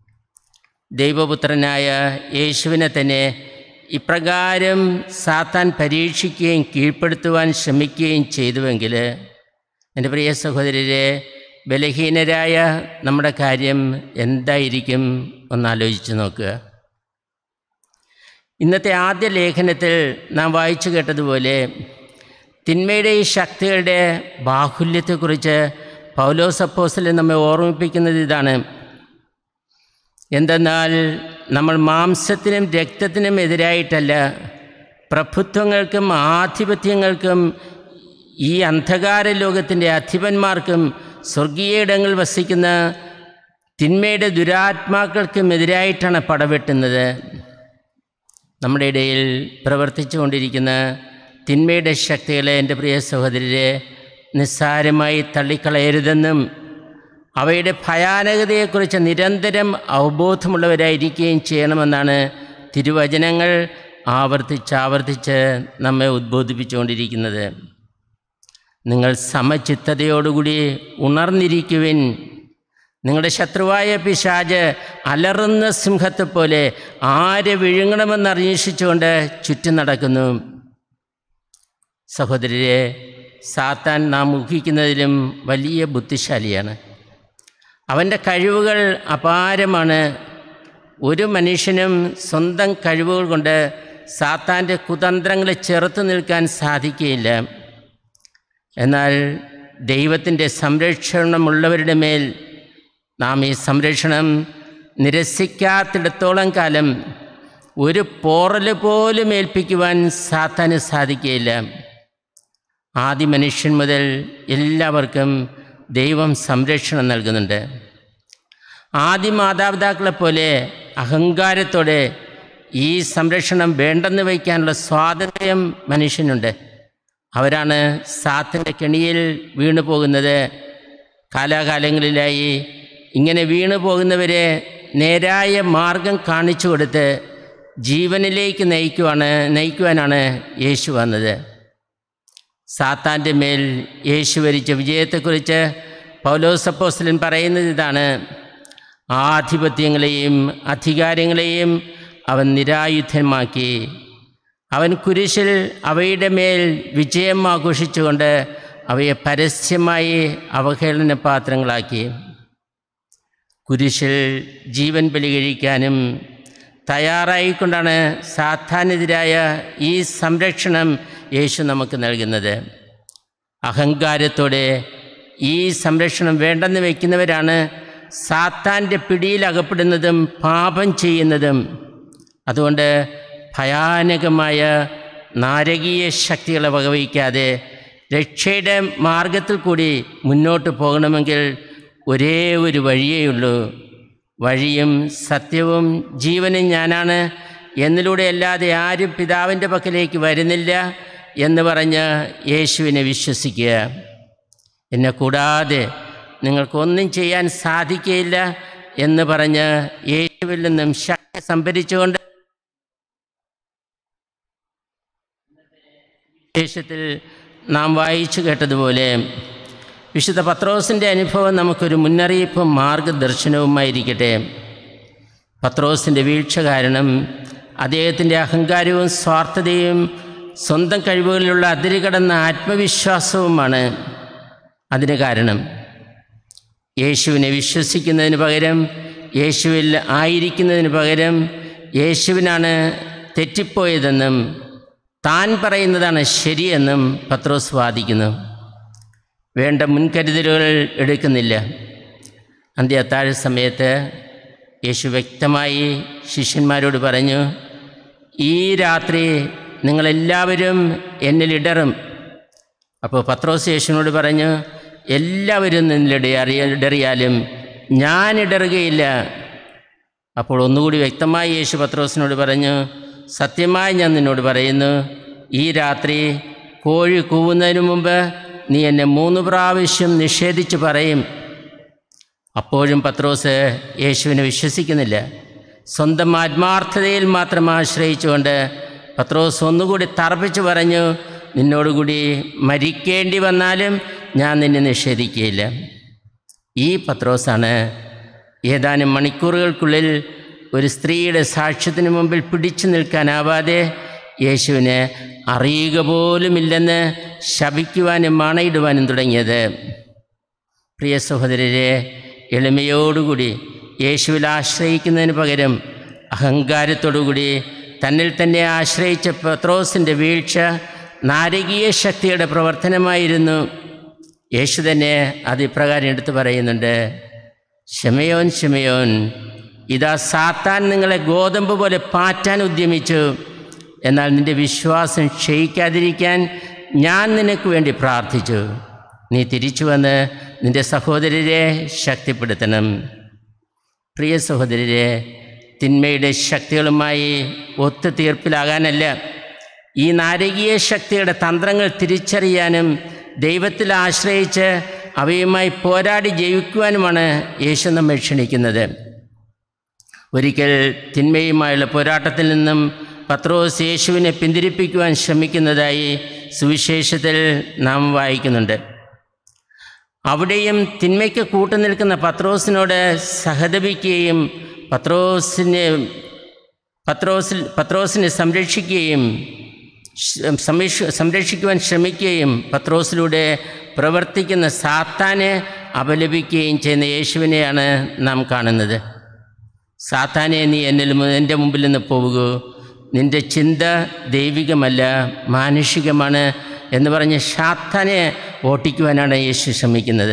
ദൈവപുത്രനായ യേശുവിനെ തന്നെ ഇപ്രകാരം സാത്താൻ പരീക്ഷിക്കുകയും കീഴ്പ്പെടുത്തുവാൻ ശ്രമിക്കുകയും ചെയ്തുവെങ്കിൽ എൻ്റെ പ്രിയ സഹോദരരെ, ബലഹീനരായ നമ്മുടെ കാര്യം എന്തായിരിക്കും ഒന്നാലോചിച്ച് നോക്കുക. ഇന്നത്തെ ആദ്യ ലേഖനത്തിൽ നാം വായിച്ചു കേട്ടതുപോലെ തിന്മയുടെ ഈ ശക്തികളുടെ ബാഹുല്യത്തെക്കുറിച്ച് പൗലോസ് അപ്പോസ്തലൻ നമ്മെ ഓർമ്മിപ്പിക്കുന്നത് ഇതാണ്: എന്തെന്നാൽ നമ്മൾ മാംസത്തിനും രക്തത്തിനും എതിരായിട്ടല്ല, പ്രഭുത്വങ്ങൾക്കും ആധിപത്യങ്ങൾക്കും ഈ അന്ധകാര ലോകത്തിൻ്റെ അധിപന്മാർക്കും സ്വർഗീയയിടങ്ങളിൽ വസിക്കുന്ന തിന്മയുടെ ദുരാത്മാക്കൾക്കും എതിരായിട്ടാണ് പടവെട്ടുന്നത്. നമ്മുടെ ഇടയിൽ പ്രവർത്തിച്ചു കൊണ്ടിരിക്കുന്ന തിന്മയുടെ ശക്തികളെ എൻ്റെ പ്രിയ സഹോദരരെ നിസ്സാരമായി തള്ളിക്കളയരുതെന്നും അവയുടെ ഭയാനകതയെക്കുറിച്ച് നിരന്തരം അവബോധമുള്ളവരായിരിക്കുകയും ചെയ്യണമെന്നാണ് തിരുവചനങ്ങൾ ആവർത്തിച്ചാവർത്തിച്ച് നമ്മെ ഉദ്ബോധിപ്പിച്ചുകൊണ്ടിരിക്കുന്നത്. നിങ്ങൾ സമചിത്തതയോടുകൂടി ഉണർന്നിരിക്കുവിൻ. നിങ്ങളുടെ ശത്രുവായ പിശാച് അലറുന്ന സിംഹത്തെപ്പോലെ ആരെ വിഴുങ്ങണമെന്ന് അന്വേഷിച്ചുകൊണ്ട് ചുറ്റും നടക്കുന്നു. സഹോദരരെ, സാത്താൻ നാം ഊഹിക്കുന്നതിലും വലിയ ബുദ്ധിശാലിയാണ്. അവൻ്റെ കഴിവുകൾ അപാരമാണ്. ഒരു മനുഷ്യനും സ്വന്തം കഴിവുകൾ കൊണ്ട് സാത്താൻ്റെ കുതന്ത്രങ്ങളെ ചെറുത്തു നിൽക്കാൻ സാധിക്കുകയില്ല. എന്നാൽ ദൈവത്തിൻ്റെ സംരക്ഷണമുള്ളവരുടെ മേൽ നാം ഈ സംരക്ഷണം നിരസിക്കാത്തിടത്തോളം കാലം ഒരു പോറൽ പോലും ഏൽപ്പിക്കുവാൻ സാത്താന് സാധിക്കുകയില്ല. ആദി മനുഷ്യൻ മുതൽ എല്ലാവർക്കും ദൈവം സംരക്ഷണം നൽകുന്നുണ്ട്. ആദി മാതാപിതാക്കളെപ്പോലെ അഹങ്കാരത്തോടെ ഈ സംരക്ഷണം വേണ്ടെന്ന് വയ്ക്കാനുള്ള സ്വാതന്ത്ര്യം മനുഷ്യനുണ്ട്. അവരാണ് സാത്താൻ്റെ കെണിയിൽ വീണു പോകുന്നത്. കാലാകാലങ്ങളിലായി ഇങ്ങനെ വീണു പോകുന്നവരെ നേരായ മാർഗം കാണിച്ചു കൊടുത്ത് ജീവനിലേക്ക് നയിക്കുവാണ് നയിക്കുവാനാണ് യേശു വന്നത്. സാത്താൻ്റെ മേൽ യേശു വരിച്ച വിജയത്തെക്കുറിച്ച് പൗലോസ് അപ്പോസ്തലൻ പറയുന്നത് ഇതാണ്: ആധിപത്യങ്ങളെയും അധികാരങ്ങളെയും അവൻ നിരായുധമാക്കി. അവൻ കുരിശിൽ അവയുടെ മേൽ വിജയം ആഘോഷിച്ചുകൊണ്ട് അവയെ പരസ്യമായി അവഹേളന പാത്രങ്ങളാക്കി. കുരിശിൽ ജീവൻ ബലി കഴിക്കാനും തയ്യാറായിക്കൊണ്ടാണ് സാത്താനെതിരായ ഈ സംരക്ഷണം യേശു നമുക്ക് നൽകുന്നത്. അഹങ്കാരത്തോടെ ഈ സംരക്ഷണം വേണ്ടെന്ന് വയ്ക്കുന്നവരാണ് സാത്താൻ്റെ പിടിയിലകപ്പെടുന്നതും പാപം ചെയ്യുന്നതും. അതുകൊണ്ട് ഭയാനകമായ നാരകീയ ശക്തികളെ വകവയ്ക്കാതെ രക്ഷയുടെ മാർഗത്തിൽ കൂടി മുന്നോട്ട് പോകണമെങ്കിൽ ഒരേ ഒരു വഴിയേയുള്ളൂ. വഴിയും സത്യവും ജീവനും ഞാനാണ്, എന്നിലൂടെ അല്ലാതെ ആരും പിതാവിൻ്റെ പക്കലേക്ക് വരുന്നില്ല എന്ന് പറഞ്ഞ് യേശുവിനെ വിശ്വസിക്കുക. എന്നെ കൂടാതെ നിങ്ങൾക്കൊന്നും ചെയ്യാൻ സാധിക്കുകയില്ല എന്ന് പറഞ്ഞ് യേശുവിൽ നിന്നും ശക്തി സംഭരിച്ചുകൊണ്ട് ദേശത്തിൽ നാം വായിച്ചു കേട്ടതുപോലെ വിശുദ്ധ പത്രോസിൻ്റെ അനുഭവം നമുക്കൊരു മുന്നറിയിപ്പും മാർഗദർശനവുമായിരിക്കട്ടെ. പത്രോസിൻ്റെ വീഴ്ച കാരണം അദ്ദേഹത്തിൻ്റെ അഹങ്കാരവും സ്വാർത്ഥതയും സ്വന്തം കഴിവുകളിലുള്ള അതിരുകടന്ന ആത്മവിശ്വാസവുമാണ് അതിന് കാരണം. യേശുവിനെ വിശ്വസിക്കുന്നതിന് പകരം യേശുവിൽ ആയിരിക്കുന്നതിന് പകരം യേശുവിനാണ് തെറ്റിപ്പോയതെന്നും താൻ പറയുന്നതാണ് ശരിയെന്നും പത്രോസ് വാദിക്കുന്നു. വേണ്ട മുൻകരുതലുകൾ എടുക്കുന്നില്ല. അന്ത്യ അത്താഴ സമയത്ത് യേശു വ്യക്തമായി ശിഷ്യന്മാരോട് പറഞ്ഞു, ഈ രാത്രി നിങ്ങളെല്ലാവരും എന്നിൽ ഇടറും. അപ്പോൾ പത്രോസ് യേശുവിനോട് പറഞ്ഞു, എല്ലാവരും നിന്നിലിടറിയ ഇടറിയാലും ഞാൻ ഇടറുകയില്ല. അപ്പോൾ ഒന്നുകൂടി വ്യക്തമായി യേശു പത്രോസിനോട് പറഞ്ഞു, സത്യമായി ഞാൻ നിന്നോട് പറയുന്നു, ഈ രാത്രി കോഴി കൂവുന്നതിന് മുമ്പ് നീ എന്നെ മൂന്ന് പ്രാവശ്യം നിഷേധിച്ച് പറയും. അപ്പോഴും പത്രോസ് യേശുവിനെ വിശ്വസിക്കുന്നില്ല. സ്വന്തം ആത്മാർത്ഥതയിൽ മാത്രം ആശ്രയിച്ചുകൊണ്ട് പത്രോസ് ഒന്നുകൂടി തർപ്പിച്ച് പറഞ്ഞു, നിന്നോടുകൂടി മരിക്കേണ്ടി വന്നാലും ഞാൻ നിന്നെ നിഷേധിക്കുകയില്ല. ഈ പത്രോസാണ് ഏതാനും മണിക്കൂറുകൾക്കുള്ളിൽ ഒരു സ്ത്രീയുടെ സാക്ഷ്യത്തിന് മുമ്പിൽ പിടിച്ചു നിൽക്കാനാവാതെ യേശുവിനെ അറിയുക പോലുമില്ലെന്ന് ശപിക്കുവാനും മണയിടുവാനും തുടങ്ങിയത്. പ്രിയ സഹോദരരെ, എളിമയോടുകൂടി യേശുവിൽ ആശ്രയിക്കുന്നതിന് പകരം അഹങ്കാരത്തോടുകൂടി തന്നിൽ തന്നെ ആശ്രയിച്ച പത്രോസിൻ്റെ വീഴ്ച നാരകീയ ശക്തിയുടെ പ്രവർത്തനമായിരുന്നു. യേശു തന്നെ അത് ഇപ്രകാരം എടുത്തു പറയുന്നുണ്ട്, ശിമയോൻ ശിമയോൻ, ഇതാ സാത്താൻ നിങ്ങളെ ഗോതമ്പ് പോലെ പാറ്റാൻ ഉദ്യമിച്ചു. എന്നാൽ നിൻ്റെ വിശ്വാസം ക്ഷയിക്കാതിരിക്കാൻ ഞാൻ നിനക്ക് വേണ്ടി പ്രാർത്ഥിച്ചു. നീ തിരിച്ചു വന്ന് നിൻ്റെ സഹോദരരെ ശക്തിപ്പെടുത്തണം. പ്രിയ സഹോദരരെ, തിന്മയുടെ ശക്തികളുമായി ഒത്തുതീർപ്പിലാകാനല്ല, ഈ നാരകീയ ശക്തിയുടെ തന്ത്രങ്ങൾ തിരിച്ചറിയാനും ദൈവത്തിൽ ആശ്രയിച്ച് അവയുമായി പോരാടി ജയിക്കുവാനുമാണ് യേശു നമ്മെ ക്ഷണിക്കുന്നത്. ഒരിക്കൽ തിന്മയുമായുള്ള പോരാട്ടത്തിൽ നിന്നും പത്രോസ് യേശുവിനെ പിന്തിരിപ്പിക്കുവാൻ ശ്രമിക്കുന്നതായി സുവിശേഷത്തിൽ നാം വായിക്കുന്നുണ്ട്. അവിടെയും തിന്മയ്ക്ക് കൂട്ടുനിൽക്കുന്ന പത്രോസിനോട് സഹതപിക്കുകയും പത്രോസിനെ പത്രോസിൽ പത്രോസിനെ സംരക്ഷിക്കുകയും സംരക്ഷിക്കുവാൻ ശ്രമിക്കുകയും പത്രോസിലൂടെ പ്രവർത്തിക്കുന്ന സാത്താനെ അപലപിക്കുകയും ചെയ്യുന്ന യേശുവിനെയാണ് നാം കാണുന്നത്. സാത്താനെ, നീ എന്നിൽ എൻ്റെ മുമ്പിൽ നിന്ന് പോവുകൂ, നിൻ്റെ ചിന്ത ദൈവികമല്ല മാനുഷികമാണ് എന്ന് പറഞ്ഞ് സാത്താനെ ഓട്ടിക്കുവാനാണ് യേശു ശ്രമിക്കുന്നത്.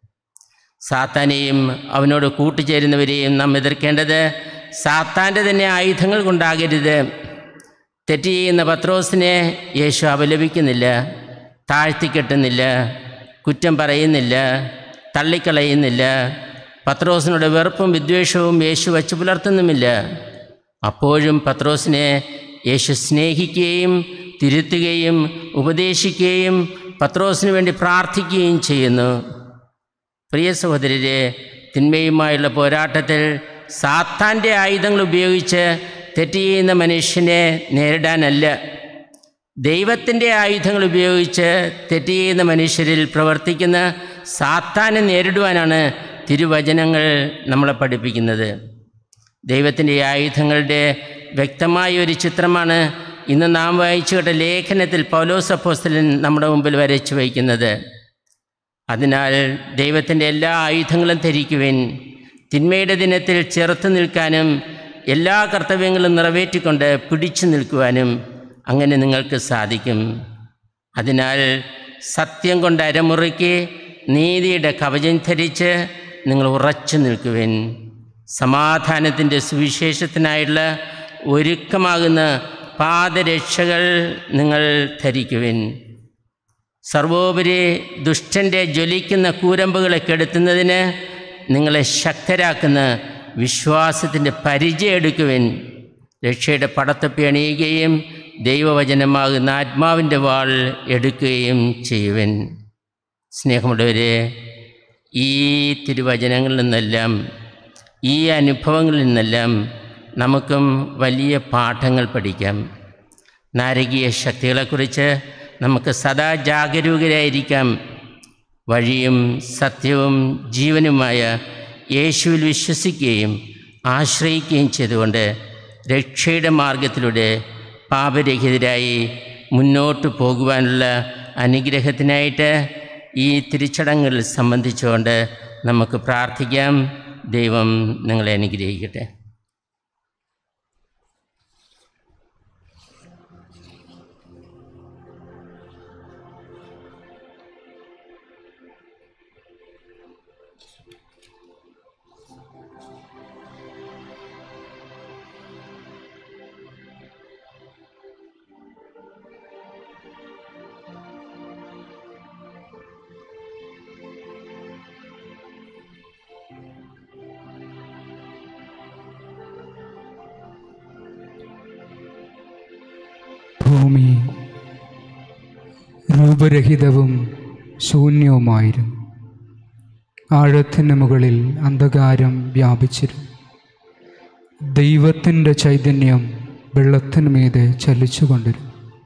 സാത്താനെയും അവനോട് കൂട്ടുചേരുന്നവരെയും നാം എതിർക്കേണ്ടത് സാത്താൻ്റെ തന്നെ ആയുധങ്ങൾ കൊണ്ടാകരുത്. തെറ്റ് ചെയ്യുന്ന പത്രോസിനെ യേശു അപലപിക്കുന്നില്ല, താഴ്ത്തിക്കെട്ടുന്നില്ല, കുറ്റം പറയുന്നില്ല, തള്ളിക്കളയുന്നില്ല. പത്രോസിനോട് വെറുപ്പും വിദ്വേഷവും യേശു വച്ചു പുലർത്തുന്നുമില്ല. അപ്പോഴും പത്രോസിനെ യേശു സ്നേഹിക്കുകയും തിരുത്തുകയും ഉപദേശിക്കുകയും പത്രോസിന് വേണ്ടി പ്രാർത്ഥിക്കുകയും ചെയ്യുന്നു. പ്രിയ സഹോദരരെ, തിന്മയുമായുള്ള പോരാട്ടത്തിൽ സാത്താൻ്റെ ആയുധങ്ങൾ ഉപയോഗിച്ച് തെറ്റ് ചെയ്യുന്ന മനുഷ്യനെ നേരിടാനല്ല, ദൈവത്തിൻ്റെ ആയുധങ്ങൾ ഉപയോഗിച്ച് തെറ്റ് ചെയ്യുന്ന മനുഷ്യരിൽ പ്രവർത്തിക്കുന്ന സാത്താനെ നേരിടുവാനാണ് തിരുവചനങ്ങൾ നമ്മളെ പഠിപ്പിക്കുന്നത്. ദൈവത്തിൻ്റെ ആയുധങ്ങളുടെ വ്യക്തമായ ഒരു ചിത്രമാണ് ഇന്ന് നാം വായിച്ചു കേട്ട ലേഖനത്തിൽ പൗലോസ് അപ്പോസ്തലൻ നമ്മുടെ മുമ്പിൽ വരച്ചു വയ്ക്കുന്നത്. അതിനാൽ ദൈവത്തിൻ്റെ എല്ലാ ആയുധങ്ങളും ധരിക്കുവിൻ, തിന്മയുടെ ദിനത്തിൽ ചെറുത്തു നിൽക്കാനും എല്ലാ കർത്തവ്യങ്ങളും നിറവേറ്റിക്കൊണ്ട് പിടിച്ചു നിൽക്കുവാനും അങ്ങനെ നിങ്ങൾക്ക് സാധിക്കും. അതിനാൽ സത്യം കൊണ്ട് അരമുറുക്കി നീതിയുടെ കവചം ധരിച്ച് നിങ്ങൾ ഉറച്ചു നിൽക്കുവിൻ. സമാധാനത്തിൻ്റെ സുവിശേഷത്തിനായുള്ള ഒരുക്കമാകുന്ന പാദരക്ഷകൾ നിങ്ങൾ ധരിക്കുവിൻ. സർവോപരി ദുഷ്ടൻ്റെ ജ്വലിക്കുന്ന കൂരമ്പുകളെ കെടുത്തുന്നതിന് നിങ്ങളെ ശക്തരാക്കുന്ന വിശ്വാസത്തിൻ്റെ പരിചയം എടുക്കുവിൻ. രക്ഷയുടെ പടത്തൊപ്പി അണിയുകയും ദൈവവചനമാകുന്ന ആത്മാവിൻ്റെ വാൾ എടുക്കുകയും ചെയ്യുവിൻ. സ്നേഹമുള്ളവരെ, ഈ തിരുവചനങ്ങളിൽ നിന്നെല്ലാം, ഈ അനുഭവങ്ങളിൽ നിന്നെല്ലാം നമുക്കും വലിയ പാഠങ്ങൾ പഠിക്കാം. നാരകീയ ശക്തികളെക്കുറിച്ച് നമുക്ക് സദാ ജാഗരൂകരായിരിക്കാം. വഴിയും സത്യവും ജീവനുമായ യേശുവിൽ വിശ്വസിക്കുകയും ആശ്രയിക്കുകയും ചെയ്തുകൊണ്ട് രക്ഷയുടെ മാർഗത്തിലൂടെ പാപരഹിതരായി മുന്നോട്ട് പോകുവാനുള്ള അനുഗ്രഹത്തിനായിട്ട് ഈ തിരുച്ചടങ്ങുകളിൽ സംബന്ധിച്ചുകൊണ്ട് നമുക്ക് പ്രാർത്ഥിക്കാം. ദൈവം നിങ്ങളെ അനുഗ്രഹിക്കട്ടെ. ഭൂമി രൂപരഹിതവും ശൂന്യവുമായിരുന്നു. ആഴത്തിന് മുകളിൽ അന്ധകാരം വ്യാപിച്ചിരുന്നു. ദൈവത്തിൻ്റെ ചൈതന്യം വെള്ളത്തിനു മീതെ ചലിച്ചുകൊണ്ടിരുന്നു.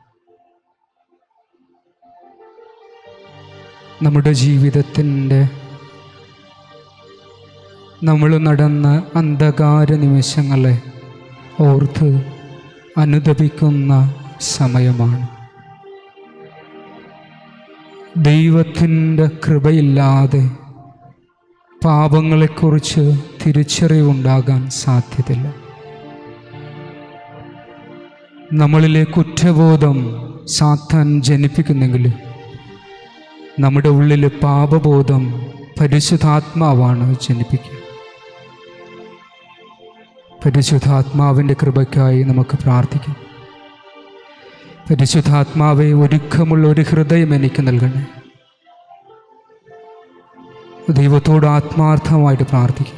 നമ്മുടെ ജീവിതത്തിൻ്റെ നമ്മൾ നടന്ന അന്ധകാര നിമിഷങ്ങളെ ഓർത്ത് അനുതപിക്കുന്ന സമയമാണ്. ദൈവത്തിൻ്റെ കൃപയില്ലാതെ പാപങ്ങളെക്കുറിച്ച് തിരിച്ചറിവുണ്ടാകാൻ സാധ്യതയില്ല. നമ്മളിലെ കുറ്റബോധം സാത്താൻ ജനിപ്പിക്കുന്നെങ്കിൽ നമ്മുടെ ഉള്ളിലെ പാപബോധം പരിശുദ്ധാത്മാവാണ് ജനിപ്പിക്കുക. പരിശുദ്ധാത്മാവിൻ്റെ കൃപയ്ക്കായി നമുക്ക് പ്രാർത്ഥിക്കാം. പരിശുദ്ധാത്മാവെ, ഒരുക്കമുള്ള ഒരു ഹൃദയം എനിക്ക് നൽകണേ. ദൈവത്തോട് ആത്മാർത്ഥമായിട്ട് പ്രാർത്ഥിക്കും.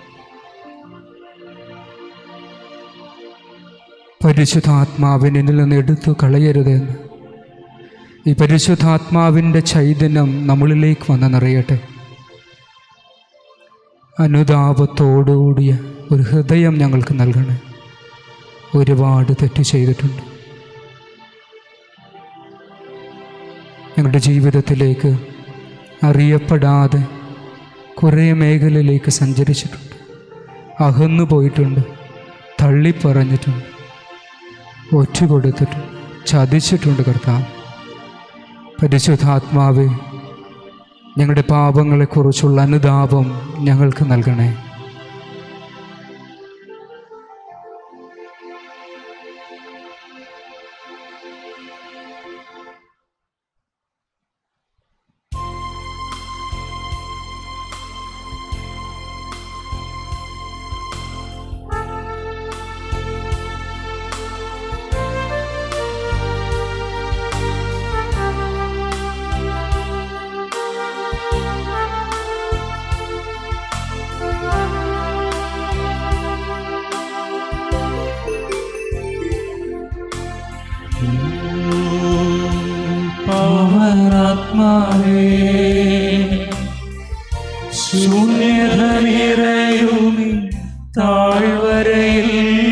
പരിശുദ്ധാത്മാവിനെ എന്നിൽ നിന്ന് എടുത്തു കളയരുതെന്ന്, ഈ പരിശുദ്ധാത്മാവിൻ്റെ ചൈതന്യം നമ്മളിലേക്ക് വന്ന് നിറയട്ടെ. അനുതാപത്തോടുകൂടിയ ഒരു ഹൃദയം ഞങ്ങൾക്ക് നൽകണേ. ഒരുപാട് തെറ്റ് ചെയ്തിട്ടുണ്ട്. ഞങ്ങളുടെ ജീവിതത്തിലേക്ക് അറിയപ്പെടാതെ കുറേ മേഖലയിലേക്ക് സഞ്ചരിച്ചിട്ടുണ്ട്. അകന്നു പോയിട്ടുണ്ട്, തള്ളിപ്പറഞ്ഞിട്ടുണ്ട്, ഒറ്റുകൊടുത്തിട്ടുണ്ട്, ചതിച്ചിട്ടുണ്ട്. കർത്താവ്, പരിശുദ്ധാത്മാവേ, ഞങ്ങളുടെ പാപങ്ങളെക്കുറിച്ചുള്ള അനുതാപം ഞങ്ങൾക്ക് നൽകണേ. പവനാത്മാവേ, ശൂന്യത നിറയുമി താഴ്വരയിൽ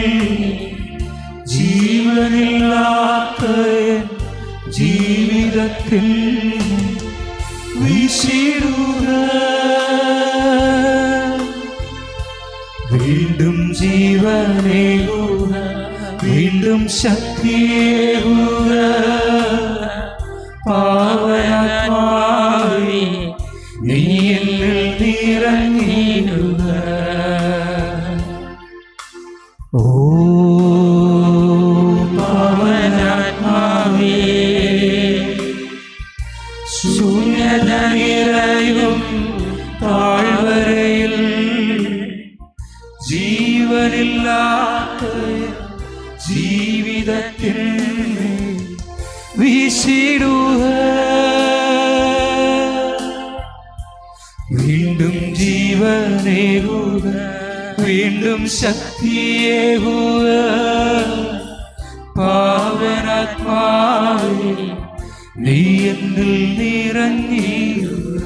ജീവനില്ലാത്ത ജീവിതത്തിൽ വീശിടുക. വീണ്ടും ജീവനേകുക, വീണ്ടും ശക്തിയേകുക. പാവനാത്മാവേ, നീ എന്നിൽ നിറഞ്ഞിടുക. ഓ പാവനാത്മാവേ, ശൂന്യത നിറയും താഴ്വരയിൽ ജീവനില്ലാത്ത ജീവിതത്തിൽ വീശിടുക. വീണ്ടും ജീവനേകുക, വീണ്ടും ശക്തിയേകുക. പാവനാത്മാവേ, നീ എന്നിൽ നിറഞ്ഞിടുക.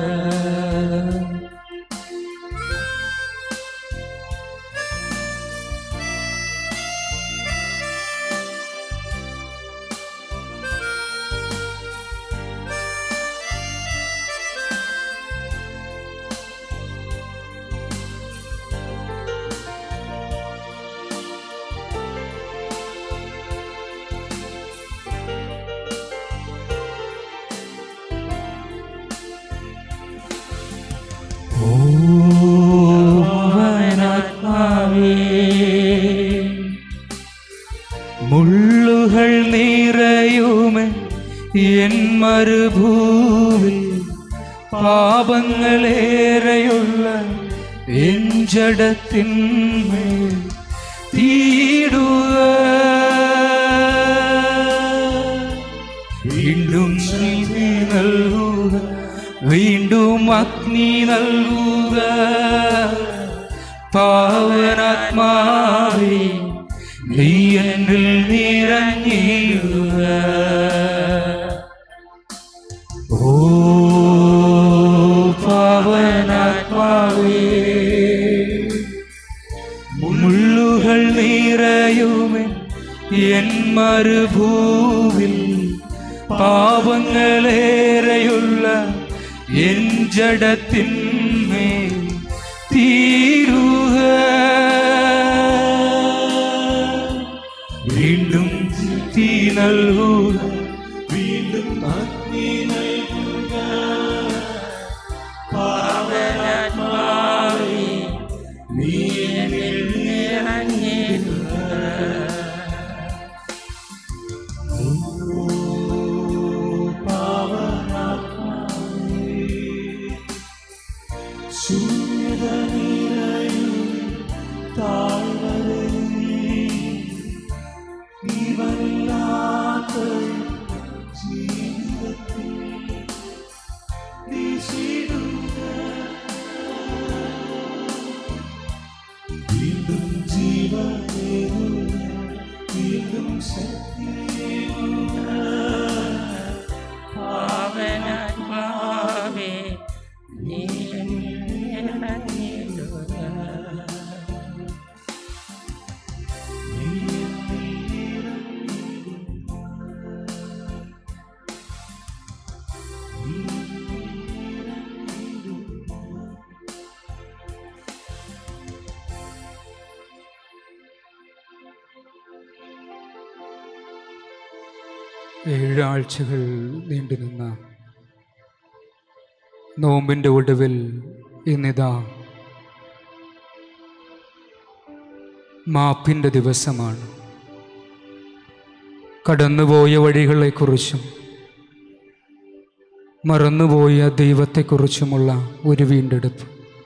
മുള്ളുകൾ നിറയുമേ എൻ മരുഭൂവിൽ, പാപങ്ങളേറെയുള്ള എൻ ജഡത്തിന്മേൽ തീടുക. വീണ്ടും നീതി നൽകുക, വീണ്ടും അഗ്നി നൽകുക. പാവനാത്മാവേ, നീ എന്നിൽ നിറഞ്ഞിടുക. ഓ പാവനാത്മാവേ, മുള്ളുകൾ നിറയുമേ എൻ മരുഭൂവിൽ, പാപങ്ങളേറെയുള്ള എൻ ജഡത്തിന്മേൽ തീരുക. വീണ്ടും തീ നൽകുക, വീണ്ടും അഗ്നി നൽകുക. പാവനാത്മാവേ, നീ എന്നിൽ നിറഞ്ഞിടുക. ശൂന്യത നിറയും താഴ്വരയിൽ ഇവരില്ലാത്ത ജീവിതത്തിൽ വീശിടുക. വീണ്ടും ജീവനേകുക, വീണ്ടും ശക്തിയേകുക. പാവനാത്മാവേ, നീ എന്നിൽ ഏഴാഴ്ചകൾ നീണ്ടുനിന്ന നോമ്പിൻ്റെ ഒടുവിൽ ഇന്നിതാ മാപ്പിൻ്റെ ദിവസമാണ്. കടന്നുപോയ വഴികളെക്കുറിച്ചും മറന്നുപോയ ദൈവത്തെക്കുറിച്ചുമുള്ള ഒരു വീണ്ടെടുപ്പ്.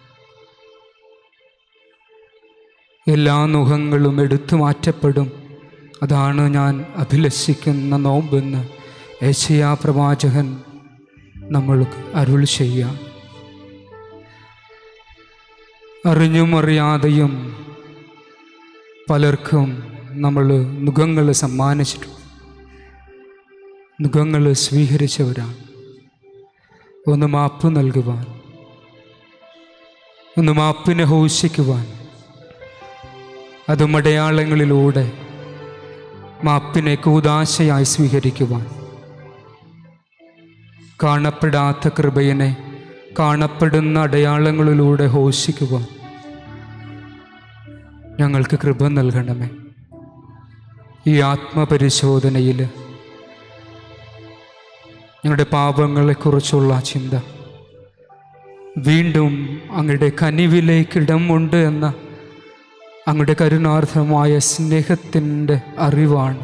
എല്ലാ മുഖങ്ങളും എടുത്തു മാറ്റപ്പെടും. അതാണ് ഞാൻ അഭിലഷിക്കുന്ന നോമ്പെന്ന് യെശയ്യാ പ്രവാചകൻ നമ്മൾക്ക് അരുൾ ചെയ്യാം. അറിഞ്ഞും അറിയാതെയും പലർക്കും നമ്മൾ മുഖങ്ങൾ സമ്മാനിച്ചിട്ടുണ്ട്, മുഖങ്ങൾ സ്വീകരിച്ചവരാണ്. ഒന്ന് മാപ്പ് നൽകുവാൻ, ഒന്ന് മാപ്പിനെ ഘോഷിക്കുവാൻ, അതും അടയാളങ്ങളിലൂടെ മാപ്പിനെ കൂദാശയായി സ്വീകരിക്കുവാൻ, കാണപ്പെടാത്ത കൃപയെ കാണപ്പെടുന്ന അടയാളങ്ങളിലൂടെ ഘോഷിക്കുവാൻ ഞങ്ങൾക്ക് കൃപ നൽകണമേ. ഈ ആത്മപരിശോധനയിൽ ഞങ്ങളുടെ പാപങ്ങളെക്കുറിച്ചുള്ള ചിന്ത, വീണ്ടും അങ്ങയുടെ കനിവിലേക്കിടമുണ്ട് എന്ന അങ്ങയുടെ കരുണാർദ്രമായ സ്നേഹത്തിൻ്റെ അറിവാണ്.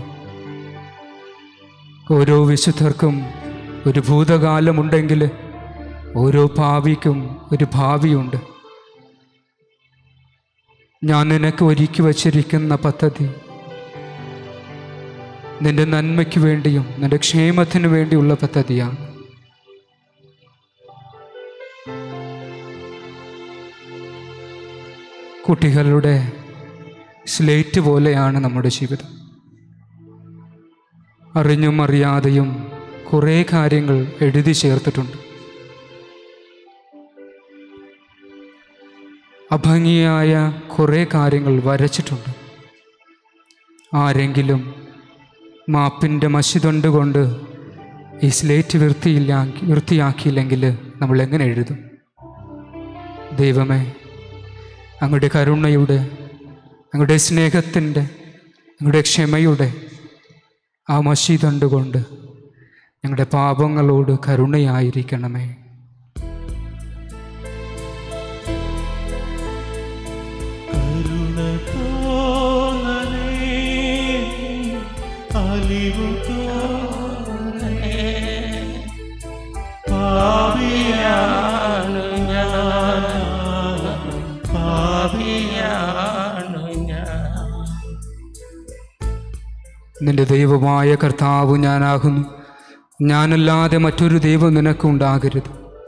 ഓരോ വിശുദ്ധർക്കും ഒരു ഭൂതകാലമുണ്ടെങ്കിൽ ഓരോ ഭാവിക്കും ഒരു ഭാവിയുണ്ട്. ഞാൻ നിനക്ക് ഒരുക്കി വച്ചിരിക്കുന്ന പദ്ധതി നിന്റെ നന്മയ്ക്ക് വേണ്ടിയും നിന്റെ ക്ഷേമത്തിന് വേണ്ടിയുള്ള പദ്ധതിയാണ്. കുട്ടികളുടെ സ്ലേറ്റ് പോലെയാണ് നമ്മുടെ ജീവിതം. അറിഞ്ഞും അറിയാതെയും കുറേ കാര്യങ്ങൾ എഴുതി ചേർത്തിട്ടുണ്ട്. അഭംഗിയായ കുറേ കാര്യങ്ങൾ വരച്ചിട്ടുണ്ട്. ആരെങ്കിലും മാപ്പിൻ്റെ മഷിതൊണ്ട് കൊണ്ട് ഈ സ്ലേറ്റ് വൃത്തിയില്ല വൃത്തിയാക്കിയില്ലെങ്കിൽ നമ്മൾ എങ്ങനെ എഴുതും? ദൈവമേ, അങ്ങയുടെ കരുണയുടെ, അങ്ങയുടെ സ്നേഹത്തിൻ്റെ, അങ്ങയുടെ ക്ഷമയുടെ ആ മഷിതൊണ്ട് കൊണ്ട് ഞങ്ങളുടെ പാപങ്ങളോട് കരുണയായിരിക്കണമേ. നിന്റെ ദൈവമായ കർത്താവ് ഞാനാകുന്നു. ഞാനല്ലാതെ മറ്റൊരു ദൈവം നിനക്കുണ്ടാകരുത്.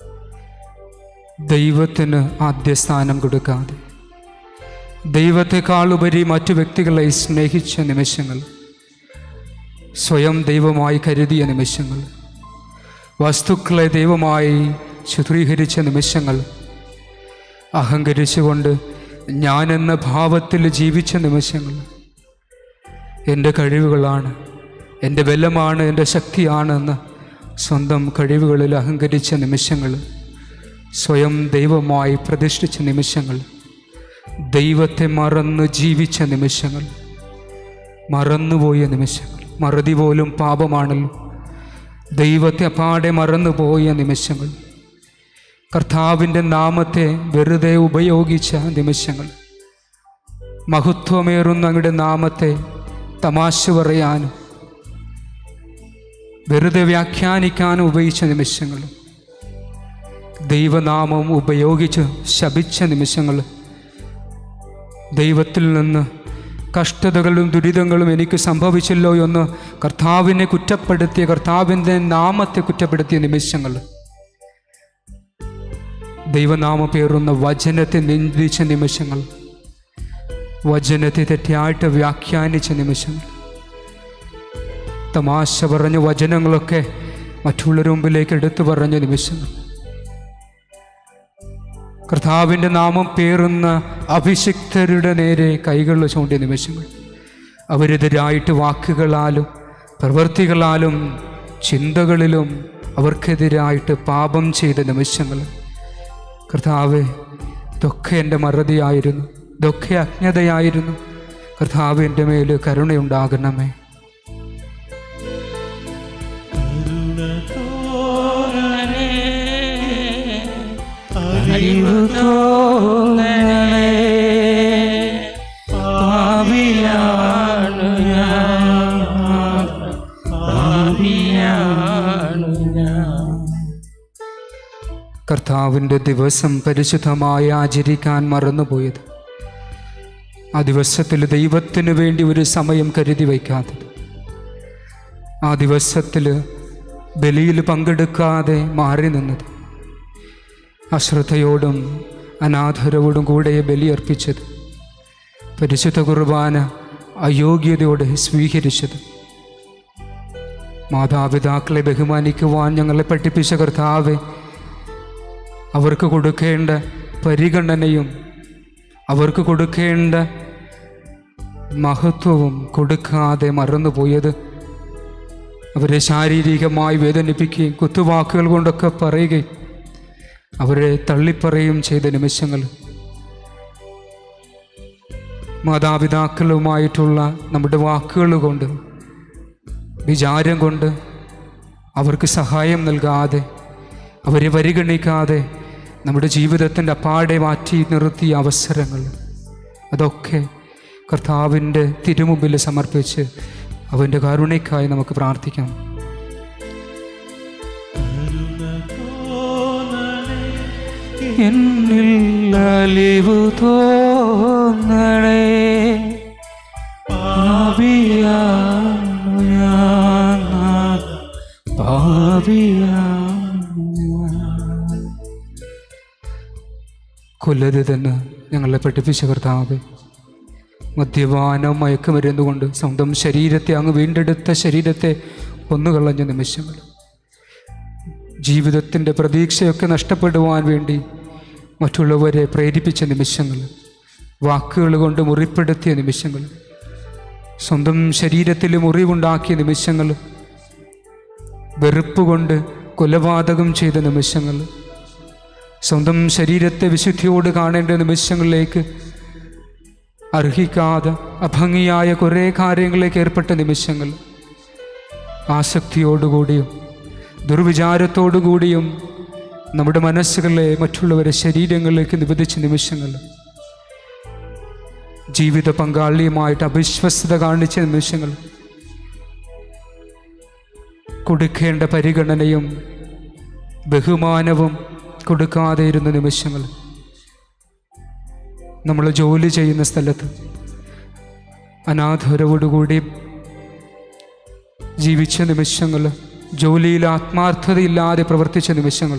ദൈവത്തിന് ആദ്യസ്ഥാനം കൊടുക്കാതെ ദൈവത്തെക്കാളുപരി മറ്റു വ്യക്തികളെ സ്നേഹിച്ച നിമിഷങ്ങൾ സ്വയം ദൈവമായി കരുതിയ നിമിഷങ്ങൾ, വസ്തുക്കളെ ദൈവമായി ചിത്രീകരിച്ച നിമിഷങ്ങൾ, അഹങ്കരിച്ചുകൊണ്ട് ഞാനെന്ന ഭാവത്തിൽ ജീവിച്ച നിമിഷങ്ങൾ, എൻ്റെ കഴിവുകളാണ്, എൻ്റെ ബലമാണ്, എൻ്റെ ശക്തിയാണെന്ന് സ്വന്തം കഴിവുകളിൽ അഹങ്കരിച്ച നിമിഷങ്ങൾ, സ്വയം ദൈവമായി പ്രതിഷ്ഠിച്ച നിമിഷങ്ങൾ, ദൈവത്തെ മറന്ന് ജീവിച്ച നിമിഷങ്ങൾ, മറന്നുപോയ നിമിഷങ്ങൾ. മറതി പോലും പാപമാണല്ലോ. ദൈവത്തെ അപ്പാടെ മറന്നുപോയ നിമിഷങ്ങൾ, കർത്താവിൻ്റെ നാമത്തെ വെറുതെ ഉപയോഗിച്ച നിമിഷങ്ങൾ, മഹത്വമേറുന്ന അങ്ങയുടെ നാമത്തെ തമാശ പറയാനും വെറുതെ വ്യാഖ്യാനിക്കാനും ഉപയോഗിച്ച നിമിഷങ്ങൾ, ദൈവനാമം ഉപയോഗിച്ച് ശപിച്ച നിമിഷങ്ങൾ, ദൈവത്തിൽ നിന്ന് കഷ്ടതകളും ദുരിതങ്ങളും എനിക്ക് സംഭവിച്ചല്ലോ എന്ന് കർത്താവിനെ കുറ്റപ്പെടുത്തിയ, കർത്താവിൻ്റെ നാമത്തെ കുറ്റപ്പെടുത്തിയ നിമിഷങ്ങൾ, ദൈവനാമ പേറുന്ന വചനത്തെ നിന്ദിച്ച നിമിഷങ്ങൾ, വചനത്തെ തെറ്റായിട്ട് വ്യാഖ്യാനിച്ച നിമിഷങ്ങൾ, തമാശ പറഞ്ഞ വചനങ്ങളൊക്കെ മറ്റുള്ളവരുടെ മുമ്പിലേക്ക് എടുത്തു പറഞ്ഞ നിമിഷങ്ങൾ, കർത്താവിൻ്റെ നാമം പേറുന്ന അഭിഷിക്തരുടെ നേരെ കൈകൾ ചൂണ്ടിയ നിമിഷങ്ങൾ, അവരെതിരായിട്ട് വാക്കുകളാലും പ്രവൃത്തികളാലും ചിന്തകളിലും അവർക്കെതിരായിട്ട് പാപം ചെയ്ത നിമിഷങ്ങൾ. കർത്താവേ, ഇതൊക്കെ എൻ്റെ മറതിയായിരുന്നു, ഇതൊക്കെ അജ്ഞതയായിരുന്നു. കർത്താവ് എൻ്റെ മേൽ കരുണയുണ്ടാകണമേ. കർത്താവിൻ്റെ ദിവസം പരിശുദ്ധമായി ആചരിക്കാൻ മറന്നുപോയത്, ആ ദിവസത്തിൽ ദൈവത്തിന് വേണ്ടി ഒരു സമയം കരുതി വയ്ക്കാത്തത്, ആ ദിവസത്തിൽ ബലിയിൽ പങ്കെടുക്കാതെ മാറി നിന്നത്, അശ്രദ്ധയോടും അനാദരവോടും കൂടെ ബലിയർപ്പിച്ചത്, പരിശുദ്ധ കുർബാന അയോഗ്യതയോടെ സ്വീകരിച്ചത്, മാതാപിതാക്കളെ ബഹുമാനിക്കുവാൻ ഞങ്ങളെ പഠിപ്പിച്ച കർത്താവെ, അവർക്ക് കൊടുക്കേണ്ട പരിഗണനയും അവർക്ക് കൊടുക്കേണ്ട മഹത്വവും കൊടുക്കാതെ മറന്നുപോയത്, അവരെ ശാരീരികമായി വേദനിപ്പിക്കുകയും കുത്തുവാക്കുകൾ കൊണ്ടൊക്കെ പറയുകയും അവരെ തള്ളിപ്പറയും ചെയ്ത നിമിഷങ്ങൾ, മാതാപിതാക്കളുമായിട്ടുള്ള നമ്മുടെ വാക്കുകൾ കൊണ്ട്, വിചാരം കൊണ്ട് അവർക്ക് സഹായം നൽകാതെ, അവരെ പരിഗണിക്കാതെ നമ്മുടെ ജീവിതത്തിൻ്റെ അപ്പാടെ മാറ്റി നിർത്തിയ അവസരങ്ങൾ, അതൊക്കെ കർത്താവിൻ്റെ തിരുമുമ്പിൽ സമർപ്പിച്ച് അവൻ്റെ കരുണയ്ക്കായി നമുക്ക് പ്രാർത്ഥിക്കാം. എന്നിൽ അലിവു തോന്നണേ, പാപിയാണു ഞാൻ, പാപിയാണു ഞാൻ. കൊല്ലരുതെന്ന് ഞങ്ങളെ പഠിപ്പിച്ച കർത്താവേ, മദ്യപാനം മയക്കുമരുന്നുകൊണ്ട് സ്വന്തം ശരീരത്തെ, അങ്ങ് വീണ്ടെടുത്ത ശരീരത്തെ കൊന്നുകളഞ്ഞ നിമിഷങ്ങൾ, ജീവിതത്തിൻ്റെ പ്രതീക്ഷയൊക്കെ നഷ്ടപ്പെടുവാൻ വേണ്ടി മറ്റുള്ളവരെ പ്രേരിപ്പിച്ച നിമിഷങ്ങൾ, വാക്കുകൾ കൊണ്ട് മുറിപ്പെടുത്തിയ നിമിഷങ്ങൾ, സ്വന്തം ശരീരത്തിൽ മുറിവുണ്ടാക്കിയ നിമിഷങ്ങൾ, വെറുപ്പ് കൊണ്ട് കൊലപാതകം ചെയ്ത നിമിഷങ്ങൾ, സ്വന്തം ശരീരത്തെ വിശുദ്ധിയോട് കാണേണ്ട നിമിഷങ്ങളിലേക്ക് അർഹിക്കാതെ അഭംഗിയായ കുറേ കാര്യങ്ങളിലേക്ക് ഏർപ്പെട്ട നിമിഷങ്ങൾ, ആസക്തിയോടുകൂടിയും ദുർവിചാരത്തോടുകൂടിയും നമ്മുടെ മനസ്സുകളെ മറ്റുള്ളവരെ ശരീരങ്ങളിലേക്ക് നിബന്ധിച്ച നിമിഷങ്ങൾ, ജീവിത പങ്കാളിയുമായിട്ട് അവിശ്വസ്തത കാണിച്ച നിമിഷങ്ങൾ, കൊടുക്കേണ്ട പരിഗണനയും ബഹുമാനവും കൊടുക്കാതെ ഇരുന്ന നിമിഷങ്ങൾ, നമ്മൾ ജോലി ചെയ്യുന്ന സ്ഥലത്ത് അനാദരവോടുകൂടി ജീവിച്ച നിമിഷങ്ങൾ, ജോലിയിൽ ആത്മാർത്ഥതയില്ലാതെ പ്രവർത്തിച്ച നിമിഷങ്ങൾ,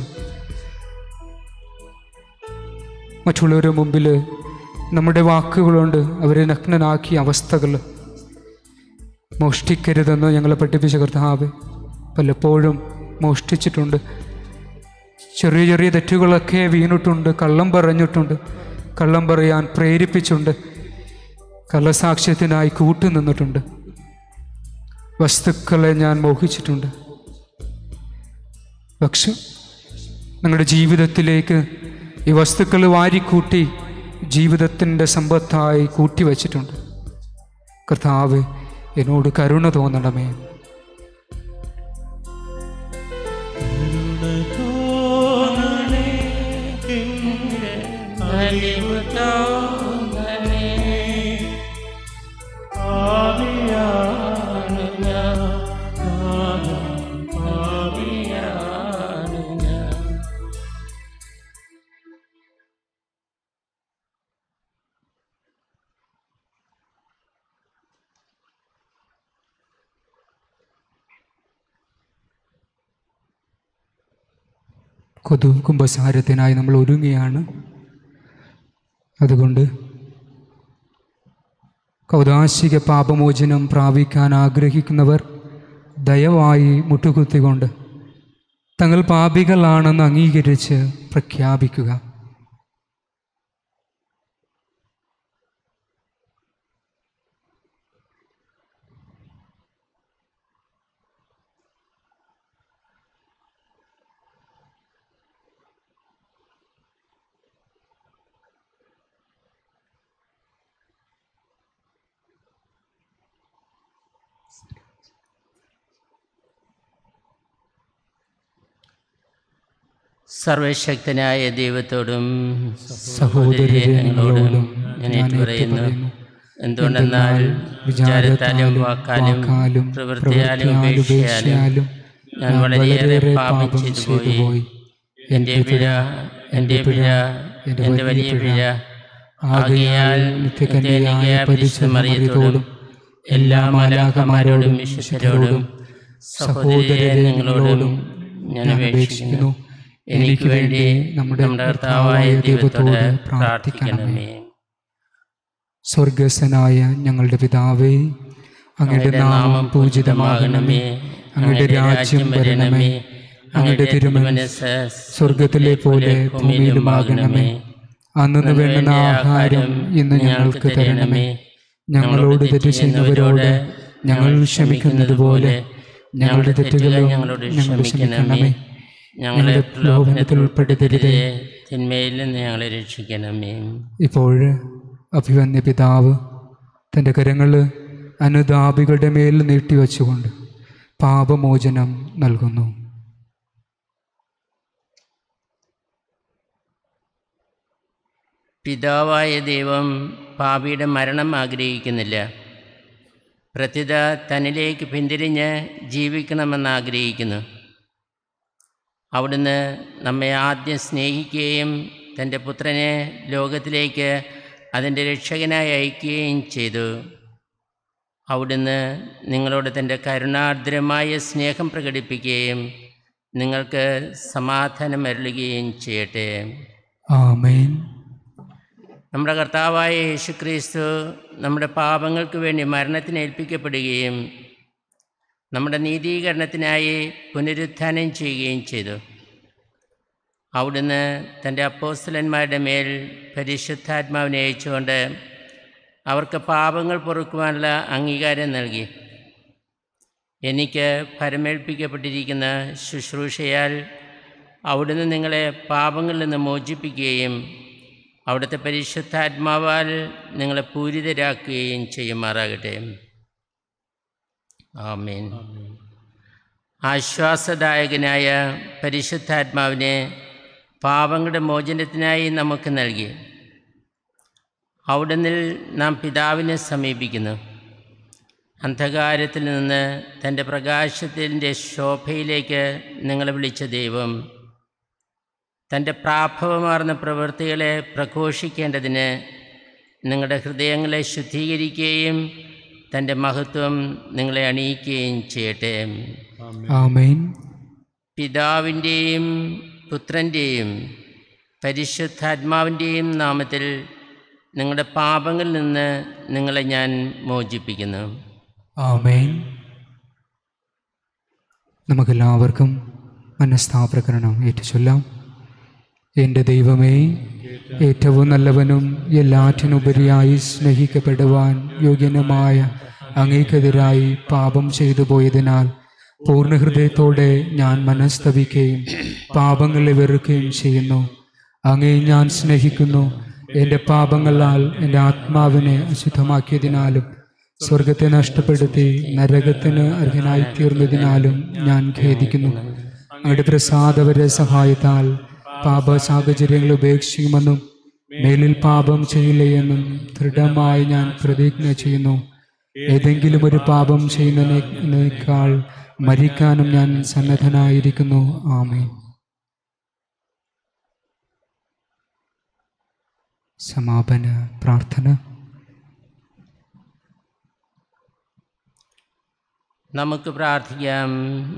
മറ്റുള്ളവരുടെ മുമ്പിൽ നമ്മുടെ വാക്കുകളുണ്ട് അവരെ നഗ്നനാക്കിയ അവസ്ഥകൾ, മോഷ്ടിക്കരുതെന്ന് ഞങ്ങളെ പഠിപ്പിച്ച കർത്താവ്, പലപ്പോഴും മോഷ്ടിച്ചിട്ടുണ്ട്. ചെറിയ ചെറിയ തെറ്റുകളൊക്കെ വീണിട്ടുണ്ട്, കള്ളം പറഞ്ഞിട്ടുണ്ട്, കള്ളം പറയാൻ പ്രേരിപ്പിച്ചുണ്ട്, കള്ളസാക്ഷ്യത്തിനായി കൂട്ടുനിന്നിട്ടുണ്ട്. വസ്തുക്കളെ ഞാൻ മോഹിച്ചിട്ടുണ്ട്. പക്ഷെ നിങ്ങളുടെ ജീവിതത്തിലേക്ക് ഈ വസ്തുക്കൾ വാരിക്കൂട്ടി ജീവിതത്തിൻ്റെ സമ്പത്തായി കൂട്ടിവച്ചിട്ടുണ്ട്. കർത്താവ്, എന്നോട് കരുണ തോന്നണമേ. കൊതു കുംഭസാരത്തിനായി നമ്മൾ ഒരുങ്ങിയാണ്. അതുകൊണ്ട് കൗദാശിക പാപമോചനം പ്രാപിക്കാൻ ആഗ്രഹിക്കുന്നവർ ദയവായി മുട്ടുകുത്തിക്കൊണ്ട് തങ്ങൾ പാപികളാണെന്ന് അംഗീകരിച്ച് പ്രഖ്യാപിക്കുക. സർവശക്തനായ ദൈവത്തോടും സഹോദരങ്ങളോടും ഞാൻ ഏറ്റുപറയുന്നു. എന്തുകൊണ്ടെന്നാൽ വിചാരത്താലും വാക്കാലും പ്രവൃത്തിയാലും ഉപേക്ഷയാലും ഞാൻ വളരെയേറെ പാപം ചെയ്തു പോയി. എൻ്റെ പിഴ, എൻ്റെ പിഴ, എൻ്റെ വലിയ പിഴ. ആകയാൽ നിത്യകന്യകയായ പരിശുദ്ധ മറിയത്തോടും എല്ലാ മാലാഖമാരോടും വിശുദ്ധരോടും സഹോദരങ്ങളോടും ഞാൻ അപേക്ഷിക്കുന്നു, എനിക്ക് വേണ്ടി നമ്മുടെ കർത്താവായ ദൈവത്തോട് പ്രാർത്ഥിക്കണമേ. സ്വർഗസ്ഥനായ ഞങ്ങളുടെ പിതാവേ, അങ്ങയുടെ നാമം പൂജിതമാകണമേ, അങ്ങയുടെ രാജ്യം വരണമേ, അങ്ങയുടെ തിരുമനസ്സ് സ്വർഗത്തിലെ പോലെ ഭൂമിയിലുമാകണമേ. അന്നു വേണ്ടുന്ന ആഹാരം ഇന്ന് ഞങ്ങൾക്ക് തരണമേ. ഞങ്ങളോട് തെറ്റ് ചെയ്യുന്നവരോട് ഞങ്ങൾ ക്ഷമിക്കുന്നത് പോലെ ഞങ്ങളുടെ തെറ്റുകളും ഞങ്ങളോട് ക്ഷമിക്കണമേ. ഞങ്ങളെ പ്രലോഭനത്തിൽ ഉൾപ്പെടുത്തരുതേ, തിന്മയിൽ നിന്ന് ഞങ്ങളെ രക്ഷിക്കണമേ. ഇപ്പോൾ അഭിവന്യ പിതാവ് തൻ്റെ കരങ്ങൾ അനുതാപികളുടെ മേൽ നീട്ടിവെച്ചുകൊണ്ട് പാപമോചനം നൽകുന്നു. പിതാവായ ദൈവം പാപിയുടെ മരണം ആഗ്രഹിക്കുന്നില്ല. പ്രത്യുത തന്നിലേക്ക് പിന്തിരിഞ്ഞ് ജീവിക്കണമെന്ന് ആഗ്രഹിക്കുന്നു. അവിടുന്ന് നമ്മെ ആദ്യം സ്നേഹിക്കുകയും തൻ്റെ പുത്രനെ ലോകത്തിലേക്ക് അതിൻ്റെ രക്ഷകനായി അയക്കുകയും ചെയ്തു. അവിടുന്ന് നിങ്ങളോട് തൻ്റെ കരുണാർദ്രമായ സ്നേഹം പ്രകടിപ്പിക്കുകയും നിങ്ങൾക്ക് സമാധാനം അരുളുകയും ചെയ്യട്ടെ. ആമേൻ. നമ്മുടെ കർത്താവായ യേശുക്രിസ്തു നമ്മുടെ പാപങ്ങൾക്ക് വേണ്ടി മരണത്തിന് ഏൽപ്പിക്കപ്പെടുകയും നമ്മുടെ നീതീകരണത്തിനായി പുനരുത്ഥാനം ചെയ്യുകയും ചെയ്തു. അവിടുന്ന് തൻ്റെ അപ്പോസ്തലന്മാരുടെ മേൽ പരിശുദ്ധാത്മാവിനെ അയച്ചുകൊണ്ട് അവർക്ക് പാപങ്ങൾ പൊറുക്കുവാനുള്ള അംഗീകാരം നൽകി. എനിക്ക് പരമേൽപ്പിക്കപ്പെട്ടിരിക്കുന്ന ശുശ്രൂഷയാൽ അവിടുന്ന് നിങ്ങളെ പാപങ്ങളിൽ നിന്ന് മോചിപ്പിക്കുകയും അവിടുത്തെ പരിശുദ്ധാത്മാവാൽ നിങ്ങളെ പൂരിതരാക്കുകയും ചെയ്യുമാറാകട്ടെ. ആമേൻ. ആശ്വാസദായകനായ പരിശുദ്ധാത്മാവിനെ പാപങ്ങളുടെ മോചനത്തിനായി നമുക്ക് നൽകി. അവിടുന്ന് നാം പിതാവിനെ സമീപിക്കുന്നു. അന്ധകാരത്തിൽ നിന്ന് തൻ്റെ പ്രകാശത്തിൻ്റെ ശോഭയിലേക്ക് നിങ്ങളെ വിളിച്ച ദൈവം തൻ്റെ പ്രാഭവമാർന്ന പ്രവൃത്തികളെ പ്രഘോഷിക്കേണ്ടതിന് നിങ്ങളുടെ ഹൃദയങ്ങളെ ശുദ്ധീകരിക്കുകയും തൻ്റെ മഹത്വം നിങ്ങളെ അണിയിക്കുകയും ചെയ്യട്ടെ. ആമേൻ. പിതാവിൻ്റെയും പുത്രൻ്റെയും പരിശുദ്ധാത്മാവിൻ്റെയും നാമത്തിൽ നിങ്ങളുടെ പാപങ്ങളിൽ നിന്ന് നിങ്ങളെ ഞാൻ മോചിപ്പിക്കുന്നു. ആമേൻ. നമുക്കെല്ലാവർക്കും മനസ്താപ്രകരണം ഏറ്റുചൊല്ലാം. എൻ്റെ ദൈവമേ, ഏറ്റവും നല്ലവനും എല്ലാറ്റിനുപരിയായി സ്നേഹിക്കപ്പെടുവാൻ യോഗ്യനുമായ അങ്ങേക്കെതിരായി പാപം ചെയ്തു പോയതിനാൽ പൂർണ്ണഹൃദയത്തോടെ ഞാൻ മനസ്തപിക്കുകയും പാപങ്ങളെ വെറുക്കുകയും ചെയ്യുന്നു. അങ്ങേ ഞാൻ സ്നേഹിക്കുന്നു. എൻ്റെ പാപങ്ങളാൽ എൻ്റെ ആത്മാവിനെ അശുദ്ധമാക്കിയതിനാലും സ്വർഗത്തെ നഷ്ടപ്പെടുത്തി നരകത്തിന് അർഹനായിത്തീർന്നതിനാലും ഞാൻ ഖേദിക്കുന്നു. അങ്ങയുടെ പ്രസാദവര സഹായത്താൽ പാപ സാഹചര്യങ്ങൾ ഉപേക്ഷിക്കുമെന്നും മേലിൽ പാപം ചെയ്യില്ലയെന്നും ദൃഢമായി ഞാൻ പ്രതിജ്ഞ ചെയ്യുന്നു. ഏതെങ്കിലും ഒരു പാപം ചെയ്യുന്നതിനേക്കാൾ മരിക്കാനും ഞാൻ സന്നദ്ധനായിരിക്കുന്നു. ആമേൻ. സമാപന പ്രാർത്ഥന. നമുക്ക് പ്രാർത്ഥിക്കാം.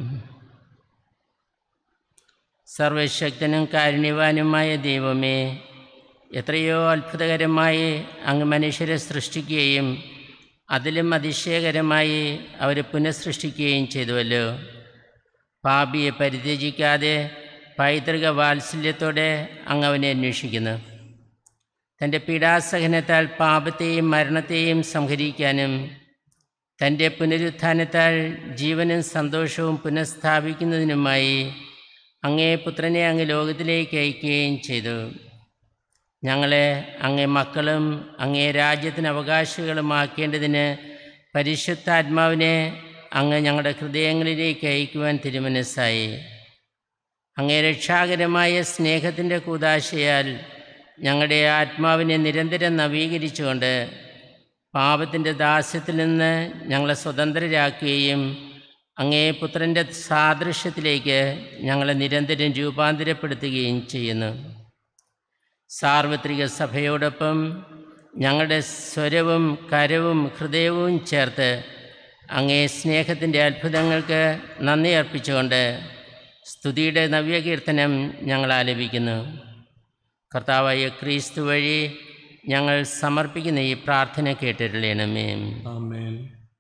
സർവശക്തനും കാരുണ്യവാനുമായ ദൈവമേ, എത്രയോ അത്ഭുതകരമായി അങ്ങ് മനുഷ്യരെ സൃഷ്ടിക്കുകയും അതിലും അതിശയകരമായി അവരെ പുനഃസൃഷ്ടിക്കുകയും ചെയ്തുവല്ലോ. പാപിയെ പരിത്യജിക്കാതെ പൈതൃക വാത്സല്യത്തോടെ അങ്ങ് അവനെ അന്വേഷിക്കുന്നു. തൻ്റെ പീഡാസഹനത്താൽ പാപത്തെയും മരണത്തെയും സംഹരിക്കാനും തൻ്റെ പുനരുത്ഥാനത്താൽ ജീവനും സന്തോഷവും പുനഃസ്ഥാപിക്കുന്നതിനുമായി അങ്ങേ പുത്രനെ അങ്ങ് ലോകത്തിലേക്ക് അയക്കുകയും ചെയ്തു. ഞങ്ങളെ അങ്ങേ മക്കളും അങ്ങേ രാജ്യത്തിന് അവകാശികളുമാക്കേണ്ടതിന് പരിശുദ്ധാത്മാവിനെ അങ്ങ് ഞങ്ങളുടെ ഹൃദയങ്ങളിലേക്ക് അയക്കുവാൻ തിരുമനസ്സായി. അങ്ങേ രക്ഷാകരമായ സ്നേഹത്തിൻ്റെ കൂദാശയാൽ ഞങ്ങളുടെ ആത്മാവിനെ നിരന്തരം നവീകരിച്ചുകൊണ്ട് പാപത്തിൻ്റെ ദാസ്യത്തിൽ നിന്ന് ഞങ്ങളെ സ്വതന്ത്രരാക്കുകയും അങ്ങേ പുത്രൻ്റെ സാദൃശ്യത്തിലേക്ക് ഞങ്ങളെ നിരന്തരം രൂപാന്തരപ്പെടുത്തുകയും ചെയ്യുന്നു. സാർവത്രിക സഭയോടൊപ്പം ഞങ്ങളുടെ സ്വരവും കരവും ഹൃദയവും ചേർത്ത് അങ്ങേ സ്നേഹത്തിൻ്റെ അത്ഭുതങ്ങൾക്ക് നന്ദി അർപ്പിച്ചുകൊണ്ട് സ്തുതിയുടെ നവ്യകീർത്തനം ഞങ്ങൾ ആലപിക്കുന്നു. കർത്താവായ ക്രിസ്തു വഴി ഞങ്ങൾ സമർപ്പിക്കുന്ന ഈ പ്രാർത്ഥന കേട്ടിരുളണമേ. ആമേൻ.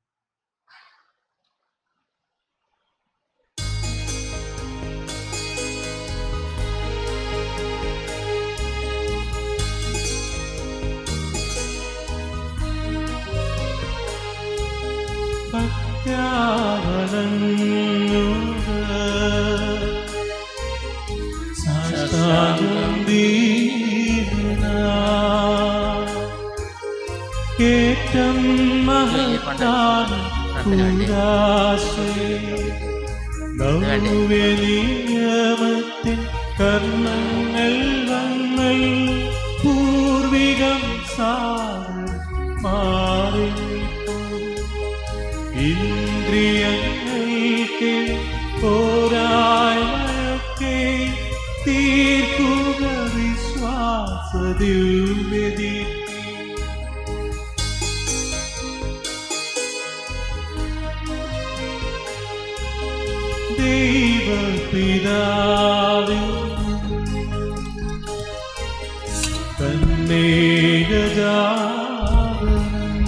കേറ്റം മഹത്താൻ നിയമത്തിൻ കർമ്മങ്ങൾ വങ്ങൾ പൂർവികം മാറി ഇന്ദ്രിയങ്ങൾക്ക് പോരായ്മയൊക്കെ തീർക്കുക വിശ്വാസദ്യൂമ്യതി ദൈവപിതാവിൻ തന്നേകജാതനും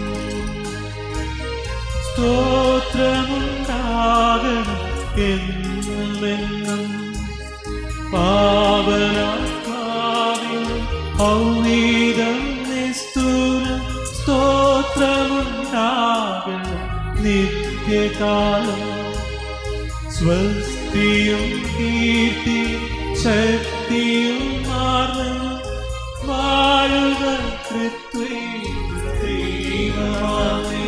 സ്തോത്രമുണ്ടാകണം എന്നുമെന്നും പാവനാത്മാവിനും ഔന്നീതം നിസ്തുലം സ്തോത്രമുണ്ടാകണം നിത്യകാലം സ്വസ്തിയും കീർത്തി ശക്തിയും മാർന്നും വാഴുക ദൈവമേ.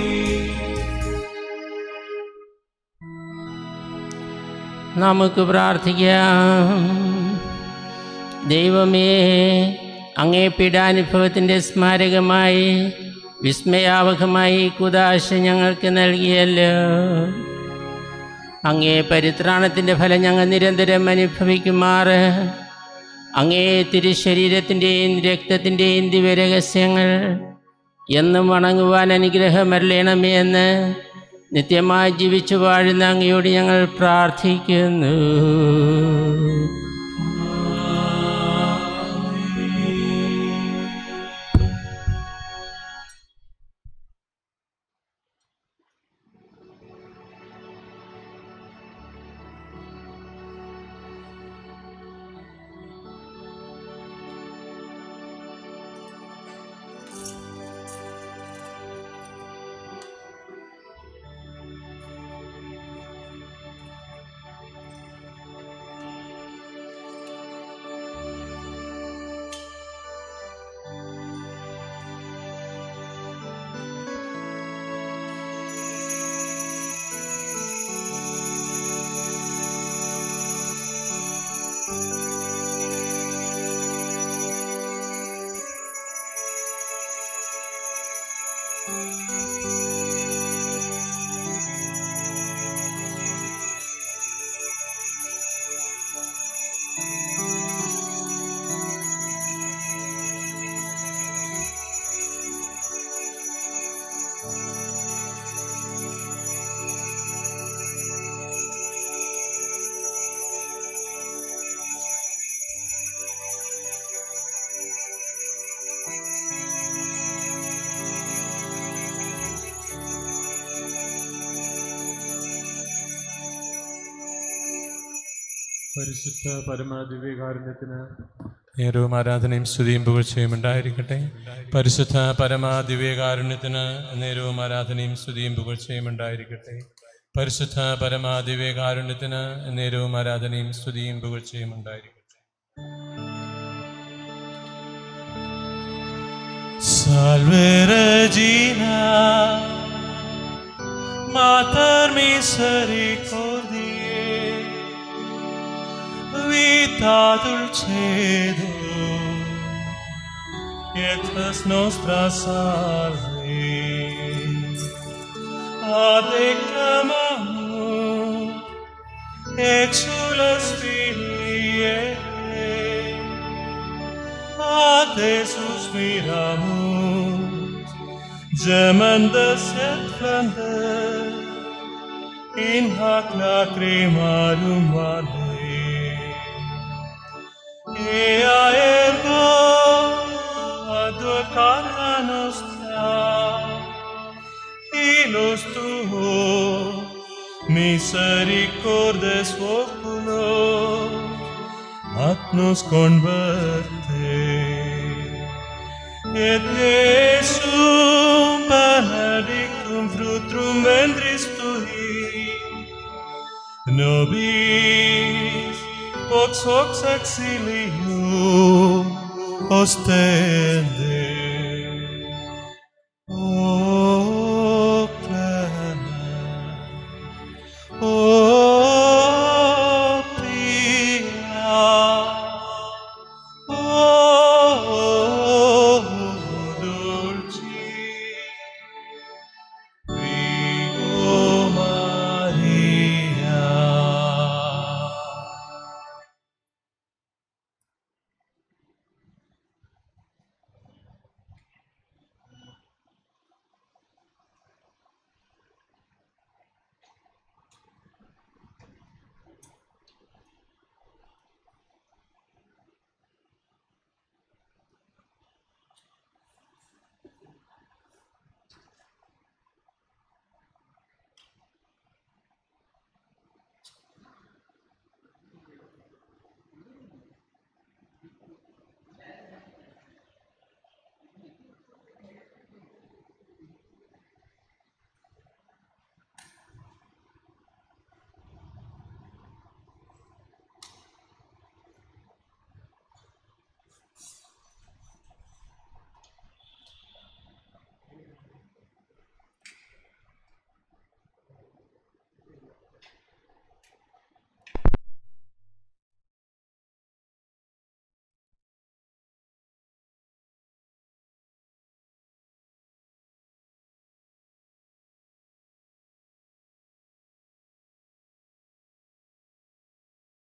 നമുക്ക് പ്രാർത്ഥിക്കാം. ദൈവമേ, അങ്ങേ പീഡാനുഭവത്തിൻ്റെ സ്മാരകമായി വിസ്മയാവഹമായി കുദാശ ഞങ്ങൾക്ക് നൽകിയല്ലോ. അങ്ങേ പരിത്രാണത്തിൻ്റെ ഫലം ഞങ്ങൾ നിരന്തരം അനുഭവിക്കുമാറ് അങ്ങേ തിരുശരീരത്തിൻ്റെയും രക്തത്തിൻ്റെയും ദിവ്യരഹസ്യങ്ങൾ എന്നും വണങ്ങുവാൻ അനുഗ്രഹമരളണമേ എന്ന് നിത്യമായി ജീവിച്ചു വാഴുന്ന അങ്ങയോട് ഞങ്ങൾ പ്രാർത്ഥിക്കുന്നു. പരിശുദ്ധ പരമാദിവ്യകാരുണ്യത്തിന് നേരവും ആരാധനയും സ്തുതിയും പുകഴ്ചയും ഉണ്ടായിരിക്കട്ടെ. പരിശുദ്ധ പരമാദിവ്യകാരുണ്യത്തിന് നേരവും ആരാധനയും സ്തുതിയും പുകഴ്ചയും ഉണ്ടായിരിക്കട്ടെ. പരിശുദ്ധ പരമാദിവ്യകാരുണ്യത്തിന് നേരവും ആരാധനയും സ്തുതിയും പുകഴ്ചയും ഉണ്ടായിരിക്കട്ടെ. Salve Regina, Mater misericordiae, vita dulcedo, pietas nostra salve. Adeclamamus, exulas Filii, ad te suspiramus, gemendes et flendes, in hac lacrimarum vale. Ea ergo advocata nostra, illos tuo misericordes oculos, at nos converte. Et Jesum benedictum frutrum ventris tui, nobis pox hoc exilium ostende.